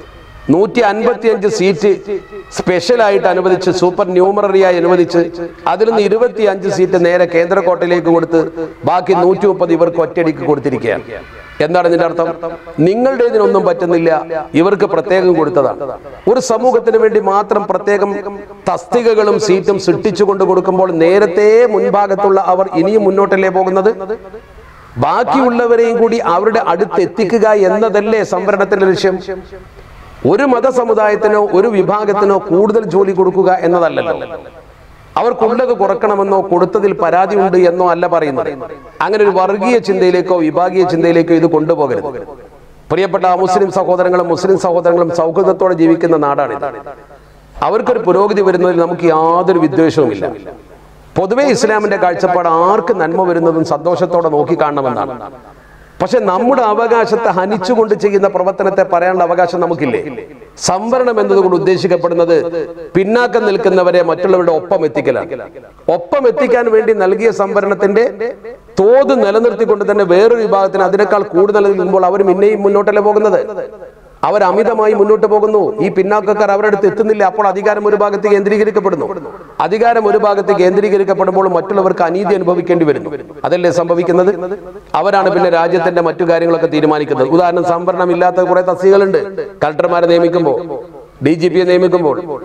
155 സീറ്റ് സ്പെഷ്യലായിട്ട് അനുവദിച്ച്, സൂപ്പർ ന്യൂമററിയായി അനുവദിച്ച്, അതിൽ നിന്ന് 25 സീറ്റ് നേരെ കേന്ദ്ര കോട്ടയിലേക്ക് കൊടുത്ത് ബാക്കി 130 ഇവർക്ക് ഒറ്റയടിക്ക് കൊടുത്തിരിക്കുകയാണ്. എന്താണ് ഇതിന്റെ അർത്ഥം? നിങ്ങളുടെ ഇതിനൊന്നും പറ്റുന്നില്ല, ഇവർക്ക് പ്രത്യേകം കൊടുത്തതാണ്. ഒരു സമൂഹത്തിന് വേണ്ടി മാത്രം പ്രത്യേകം തസ്തികകളും സീറ്റും സൃഷ്ടിച്ചുകൊണ്ട് കൊടുക്കുമ്പോൾ നേരത്തെ മുൻഭാഗത്തുള്ള അവർ ഇനിയും മുന്നോട്ടല്ലേ പോകുന്നത്? ബാക്കിയുള്ളവരെയും കൂടി അവരുടെ അടുത്ത് എത്തിക്കുക എന്നതല്ലേ സംവരണത്തിന്റെ ലക്ഷ്യം? ഒരു മതസമുദായത്തിനോ ഒരു വിഭാഗത്തിനോ കൂടുതൽ ജോലി കൊടുക്കുക എന്നതല്ലല്ലോ. അവർക്കുള്ളത് കുറക്കണമെന്നോ കൊടുത്തതിൽ പരാതി ഉണ്ട് എന്നോ അല്ല പറയുന്നത്. അങ്ങനെ ഒരു വർഗീയ ചിന്തയിലേക്കോ വിഭാഗീയ ചിന്തയിലേക്കോ ഇത് കൊണ്ടുപോകരുത്. പ്രിയപ്പെട്ട മുസ്ലിം സഹോദരങ്ങളും സൗഹൃദത്തോടെ ജീവിക്കുന്ന നാടാണിത്. അവർക്കൊരു പുരോഗതി വരുന്നതിൽ നമുക്ക് യാതൊരു വിദ്വേഷവുമില്ല. പൊതുവെ ഇസ്ലാമിന്റെ കാഴ്ചപ്പാട് ആർക്ക് നന്മ വരുന്നതും സന്തോഷത്തോടെ നോക്കിക്കാണണമെന്നാണ്. പക്ഷെ നമ്മുടെ അവകാശത്തെ ഹനിച്ചുകൊണ്ട് ചെയ്യുന്ന പ്രവർത്തനത്തെ പറയാനുള്ള അവകാശം നമുക്കില്ലേ? സംവരണം എന്നതുകൊണ്ട് ഉദ്ദേശിക്കപ്പെടുന്നത് പിന്നാക്കം നിൽക്കുന്നവരെ മറ്റുള്ളവരുടെ ഒപ്പം എത്തിക്കലാണ്. ഒപ്പം എത്തിക്കാൻ വേണ്ടി നൽകിയ സംവരണത്തിന്റെ തോത് നിലനിർത്തിക്കൊണ്ട് തന്നെ വേറൊരു വിഭാഗത്തിന് അതിനേക്കാൾ കൂടുതൽ നൽകുമ്പോൾ അവർ പിന്നെയും മുന്നോട്ടല്ലേ പോകുന്നത്? അവർ അമിതമായി മുന്നോട്ട് പോകുന്നു. ഈ പിന്നാക്കക്കാർ അവരുടെ അടുത്ത് എത്തുന്നില്ല. അപ്പോൾ അധികാരം ഒരു ഭാഗത്ത് കേന്ദ്രീകരിക്കപ്പെടുന്നു. അധികാരം ഒരു ഭാഗത്ത് കേന്ദ്രീകരിക്കപ്പെടുമ്പോൾ മറ്റുള്ളവർക്ക് അനീതി അനുഭവിക്കേണ്ടി വരുന്നു. അതല്ലേ സംഭവിക്കുന്നത്? അവരാണ് പിന്നെ രാജ്യത്തിന്റെ മറ്റു കാര്യങ്ങളൊക്കെ തീരുമാനിക്കുന്നത്. ഉദാഹരണം, സംവരണം ഇല്ലാത്ത കുറെ തസ്തികകളുണ്ട്. കളക്ടർമാരെ നിയമിക്കുമ്പോൾ, DGPയെ നിയമിക്കുമ്പോൾ,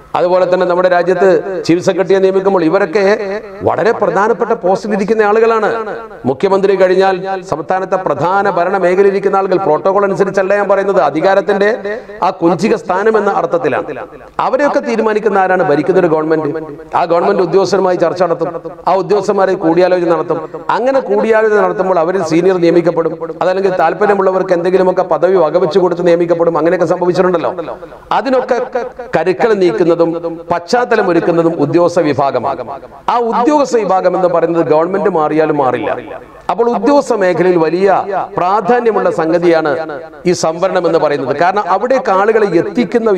അതുപോലെ തന്നെ നമ്മുടെ രാജ്യത്ത് ചീഫ് സെക്രട്ടറിയെ നിയമിക്കുമ്പോൾ ഇവരൊക്കെ വളരെ പ്രധാനപ്പെട്ട പോസ്റ്റിൽ ഇരിക്കുന്ന ആളുകളാണ്. മുഖ്യമന്ത്രി കഴിഞ്ഞാൽ സംസ്ഥാനത്തെ പ്രധാന ഭരണ മേഖലയിൽ ഇരിക്കുന്ന ആളുകൾ. പ്രോട്ടോകോൾ അനുസരിച്ചല്ല ഞാൻ പറയുന്നത്, അധികാരത്തിന്റെ ആ കുഞ്ചിക സ്ഥാനം എന്ന അർത്ഥത്തിലാണ്. അവരെയൊക്കെ തീരുമാനിക്കുന്ന ആരാണ്? ഭരിക്കുന്ന ഒരു ഗവൺമെന്റ്. ആ ഗവൺമെന്റ് ഉദ്യോഗസ്ഥരുമായി ചർച്ച നടത്തും, ആ ഉദ്യോഗസ്ഥന്മാരെ കൂടിയാലോചന നടത്തും. അങ്ങനെ കൂടിയാലോചന നടത്തുമ്പോൾ അവരിൽ സീനിയർ നിയമിക്കപ്പെടും, അതല്ലെങ്കിൽ താല്പര്യമുള്ളവർക്ക് എന്തെങ്കിലുമൊക്കെ പദവി വകവെച്ചു കൊടുത്ത് നിയമിക്കപ്പെടും. അങ്ങനെയൊക്കെ സംഭവിച്ചിട്ടുണ്ടല്ലോ. അതിനൊക്കെ കരുക്കൾ നീക്കുന്നതും പശ്ചാത്തലം ഒരുക്കുന്നതും ഉദ്യോഗസ്ഥ വിഭാഗമാണ്. ആ ഉദ്യോഗസ്ഥ വിഭാഗം എന്ന് പറയുന്നത് ഗവൺമെന്റ് മാറിയാലും മാറില്ല. അപ്പോൾ ഉദ്യോഗസ്ഥ മേഖലയിൽ വലിയ പ്രാധാന്യമുള്ള സംഗതിയാണ് ഈ സംവരണം എന്ന് പറയുന്നത്. കാരണം അവിടേക്ക് ആളുകളെ എത്തിക്കുന്ന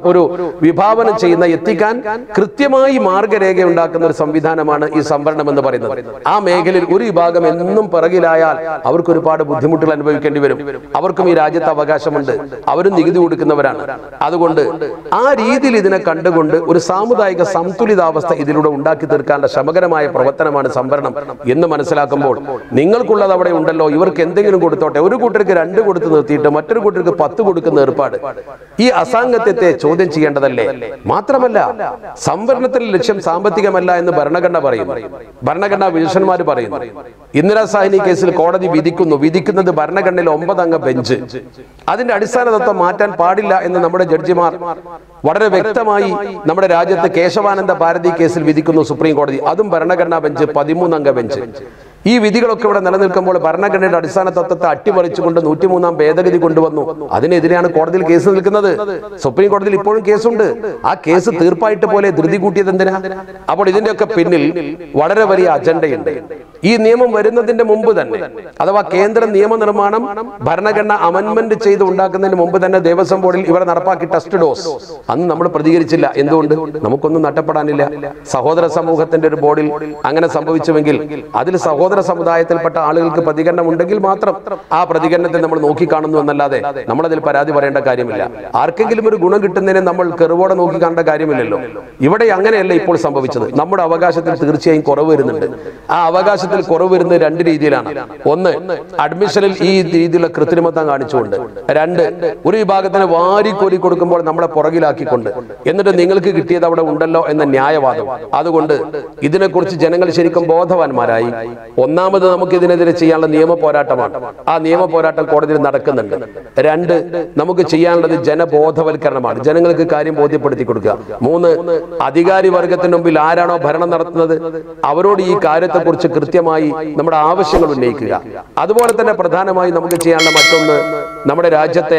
വിഭാവനം ചെയ്യുന്ന, എത്തിക്കാൻ കൃത്യമായി മാർഗരേഖ ഉണ്ടാക്കുന്ന ഒരു സംവിധാനമാണ് ഈ സംവരണം എന്ന് പറയുന്നത്. ആ മേഖലയിൽ ഒരു വിഭാഗം എന്നും പിറകിലായാൽ അവർക്ക് ഒരുപാട് ബുദ്ധിമുട്ടുകൾ അനുഭവിക്കേണ്ടി വരും. അവർക്കും ഈ രാജ്യത്ത് അവകാശമുണ്ട്, അവരും നികുതി കൊടുക്കുന്നവരാണ്. അതുകൊണ്ട് ആ രീതിയിൽ ഇതിനെ കണ്ടുകൊണ്ട് ഒരു സാമുദായിക സന്തുലിതാവസ്ഥ ഇതിലൂടെ ഉണ്ടാക്കി തീർക്കാനുള്ള ശ്രമകരമായ പ്രവർത്തനമാണ് സംവരണം എന്ന് മനസ്സിലാക്കുമ്പോൾ നിങ്ങൾക്കുള്ളത് അവിടെ ഉണ്ടല്ലോ, ഇവർക്ക് എന്തെങ്കിലും കൊടുത്തോട്ടെ, ഒരു കൂട്ടർക്ക് 2 കൊടുത്ത് നിർത്തിയിട്ട് മറ്റൊരു കൂട്ടർക്ക് 10 കൊടുക്കുന്ന ഏർപ്പാട് ഈ അസാംഗത്യത്തെ ചോദ്യം ചെയ്യേണ്ടതല്ലേ? മാത്രമല്ല, സംവരണത്തിന്റെ ലക്ഷ്യം സാമ്പത്തികമല്ല എന്ന് ഭരണഘടന പറയുന്നു, ഭരണഘടനാ വിരുദ്ധന്മാർ പറയുന്നു. ഇന്ദിരാ സാഹിനി കേസിൽ കോടതി വിധിക്കുന്നത് ഭരണഘടനയിലെ 9 അംഗ ബെഞ്ച്. അതിന്റെ അടിസ്ഥാന തത്വം മാറ്റാൻ പാടില്ല എന്ന് നമ്മുടെ ജഡ്ജിമാർ വളരെ വ്യക്തമായി നമ്മുടെ രാജ്യത്ത് കേശവാനന്ദ ഭാരതി കേസിൽ വിധിക്കുന്നു സുപ്രീം കോടതി. അതും ഭരണഘടനാ ബെഞ്ച്, 13 അംഗ ബെഞ്ച്. ഈ വിധികളൊക്കെ ഇവിടെ നിലനിൽക്കുമ്പോൾ ഭരണഘടനയുടെ അടിസ്ഥാന തത്വത്തെ അട്ടിമറിച്ചുകൊണ്ട് 103-ാം ഭേദഗതി കൊണ്ടുവന്നു. അതിനെതിരെയാണ് കോടതിയിൽ കേസ് നിൽക്കുന്നത്. സുപ്രീം കോടതിയിൽ ഇപ്പോഴും കേസുണ്ട്. ആ കേസ് തീർപ്പായിട്ട് പോലെ ധൃതി കൂട്ടിയത് എന്തിനാ? അപ്പോൾ ഇതിന്റെയൊക്കെ പിന്നിൽ വളരെ വലിയ അജണ്ടയുണ്ട്. ഈ നിയമം വരുന്നതിന്റെ മുമ്പ് തന്നെ, അഥവാ കേന്ദ്ര നിയമനിർമ്മാണം ഭരണഘടന അമെൻമെന്റ് ചെയ്ത് ഉണ്ടാക്കുന്നതിന് മുമ്പ് തന്നെ ദേവസ്വം ബോർഡിൽ ഇവരെ നടപ്പാക്കി ടെസ്റ്റ് ഡോസ്. അന്ന് നമ്മൾ പ്രതികരിച്ചില്ല. എന്തുകൊണ്ട്? നമുക്കൊന്നും നഷ്ടപ്പെടാനില്ല. സഹോദര സമൂഹത്തിന്റെ ഒരു ബോർഡിൽ അങ്ങനെ സംഭവിച്ചുവെങ്കിൽ അതിൽ സഹോദര സമുദായത്തിൽപ്പെട്ട ആളുകൾക്ക് പ്രതികരണം ഉണ്ടെങ്കിൽ മാത്രം ആ പ്രതികരണത്തെ നമ്മൾ നോക്കിക്കാണുന്നു എന്നല്ലാതെ നമ്മളതിൽ പരാതി പറയേണ്ട കാര്യമില്ല. ആർക്കെങ്കിലും ഒരു ഗുണം കിട്ടുന്നതിനെ നമ്മൾ കെറുവോടെ നോക്കിക്കാണേണ്ട കാര്യമില്ലല്ലോ. ഇവിടെ അങ്ങനെയല്ല ഇപ്പോൾ സംഭവിച്ചത്. നമ്മുടെ അവകാശത്തിൽ തീർച്ചയായും കുറവ് വരുന്നുണ്ട്. ആ അവകാശത്തിൽ കുറവ് വരുന്നത് 2 രീതിയിലാണ്. ഒന്ന്, അഡ്മിഷനിൽ ഈ രീതിയിലുള്ള കൃത്രിമത്വം കാണിച്ചുകൊണ്ട്. 2, ഒരു വിഭാഗത്തിന് വാരിക്കോരി കൊടുക്കുമ്പോൾ നമ്മളെ പുറകിലാക്കിക്കൊണ്ട്, എന്നിട്ട് നിങ്ങൾക്ക് കിട്ടിയത് അവിടെ ഉണ്ടല്ലോ എന്ന ന്യായവാദം. അതുകൊണ്ട് ഇതിനെക്കുറിച്ച് ജനങ്ങൾ ശരിക്കും ബോധവാന്മാരായി. ഒന്നാമത് നമുക്ക് ഇതിനെതിരെ ചെയ്യാനുള്ള നിയമ പോരാട്ടമാണ്. ആ നിയമ പോരാട്ടം കോടതിയിൽ നടക്കുന്നുണ്ട്. 2, നമുക്ക് ചെയ്യാനുള്ളത് ജനബോധവൽക്കരണമാണ്. ജനങ്ങൾക്ക് കാര്യം ബോധ്യപ്പെടുത്തി കൊടുക്കുക. 3, അധികാരി വർഗത്തിന് മുമ്പിൽ ആരാണോ ഭരണം നടത്തുന്നത് അവരോട് ഈ കാര്യത്തെക്കുറിച്ച് കൃത്യമായി നമ്മുടെ ആവശ്യങ്ങൾ ഉന്നയിക്കുക. അതുപോലെ തന്നെ പ്രധാനമായി നമുക്ക് ചെയ്യാനുള്ള മറ്റൊന്ന്, നമ്മുടെ രാജ്യത്തെ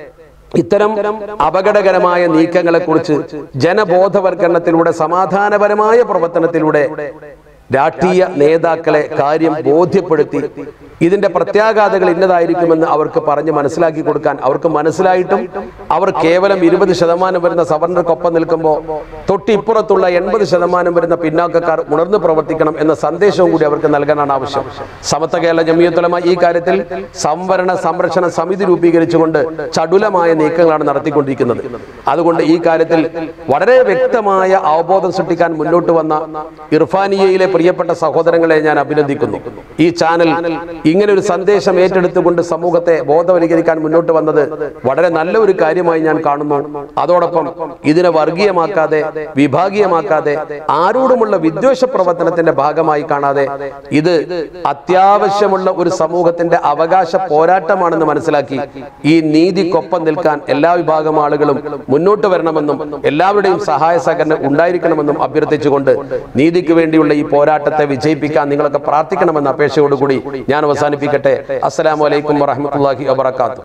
ഇത്തരം അപകടകരമായ നീക്കങ്ങളെ കുറിച്ച് ജനബോധവൽക്കരണത്തിലൂടെ, സമാധാനപരമായ പ്രവർത്തനത്തിലൂടെ രാഷ്ട്രീയ നേതാക്കളെ കാര്യം ബോധ്യപ്പെടുത്തി ഇതിന്റെ പ്രത്യാഘാതങ്ങൾ ഇന്നതായിരിക്കുമെന്ന് അവർക്ക് പറഞ്ഞ് മനസ്സിലാക്കി കൊടുക്കാൻ, അവർക്ക് മനസ്സിലായിട്ടും അവർ കേവലം 20% വരുന്ന സവർണർക്കൊപ്പം നിൽക്കുമ്പോൾ തൊട്ടിപ്പുറത്തുള്ള 80% വരുന്ന പിന്നാക്കക്കാർ ഉണർന്നു പ്രവർത്തിക്കണം എന്ന സന്ദേശവും കൂടി അവർക്ക് നൽകാനാണ് ആവശ്യം. സമത്വ കേരള ജമിയത്തുൽ ഉലമ ഈ കാര്യത്തിൽ സംവരണ സംരക്ഷണ സമിതി രൂപീകരിച്ചുകൊണ്ട് ചടുലമായ നീക്കങ്ങളാണ് നടത്തിക്കൊണ്ടിരിക്കുന്നത്. അതുകൊണ്ട് ഈ കാര്യത്തിൽ വളരെ വ്യക്തമായ അവബോധം സൃഷ്ടിക്കാൻ മുന്നോട്ട് വന്ന ഇർഫാനിയയിലെ പ്രിയപ്പെട്ട സഹോദരങ്ങളെ ഞാൻ അഭിനന്ദിക്കുന്നു. ഈ ചാനൽ ഇങ്ങനെ ഒരു സന്ദേശം ഏറ്റെടുത്തുകൊണ്ട് സമൂഹത്തെ ബോധവൽക്കരിക്കാൻ മുന്നോട്ട് വന്നത് വളരെ നല്ല ഒരു കാര്യമായി ഞാൻ കാണുന്നു. അതോടൊപ്പം ഇതിനെ വർഗീയമാക്കാതെ, വിഭാഗീയമാക്കാതെ, ആരോടുമുള്ള വിദ്വേഷ പ്രവർത്തനത്തിന്റെ ഭാഗമായി കാണാതെ ഇത് അത്യാവശ്യമുള്ള ഒരു സമൂഹത്തിന്റെ അവകാശ പോരാട്ടമാണെന്ന് മനസ്സിലാക്കി ഈ നീതിക്കൊപ്പം നിൽക്കാൻ എല്ലാ വിഭാഗം ആളുകളും മുന്നോട്ട് വരണമെന്നും എല്ലാവരുടെയും സഹായ സഹകരണം ഉണ്ടായിരിക്കണമെന്നും അഭ്യർത്ഥിച്ചുകൊണ്ട് നീതിക്ക് വേണ്ടിയുള്ള ഈ പോരാട്ടത്തെ വിജയിപ്പിക്കാൻ നിങ്ങളൊക്കെ പ്രാർത്ഥിക്കണമെന്ന അപേക്ഷയോടുകൂടി ഞാൻ അവസാനിപ്പിക്കട്ടെ. അസ്സലാമു അലൈക്കും വറഹ്മത്തുള്ളാഹി വബറകാതുഹു.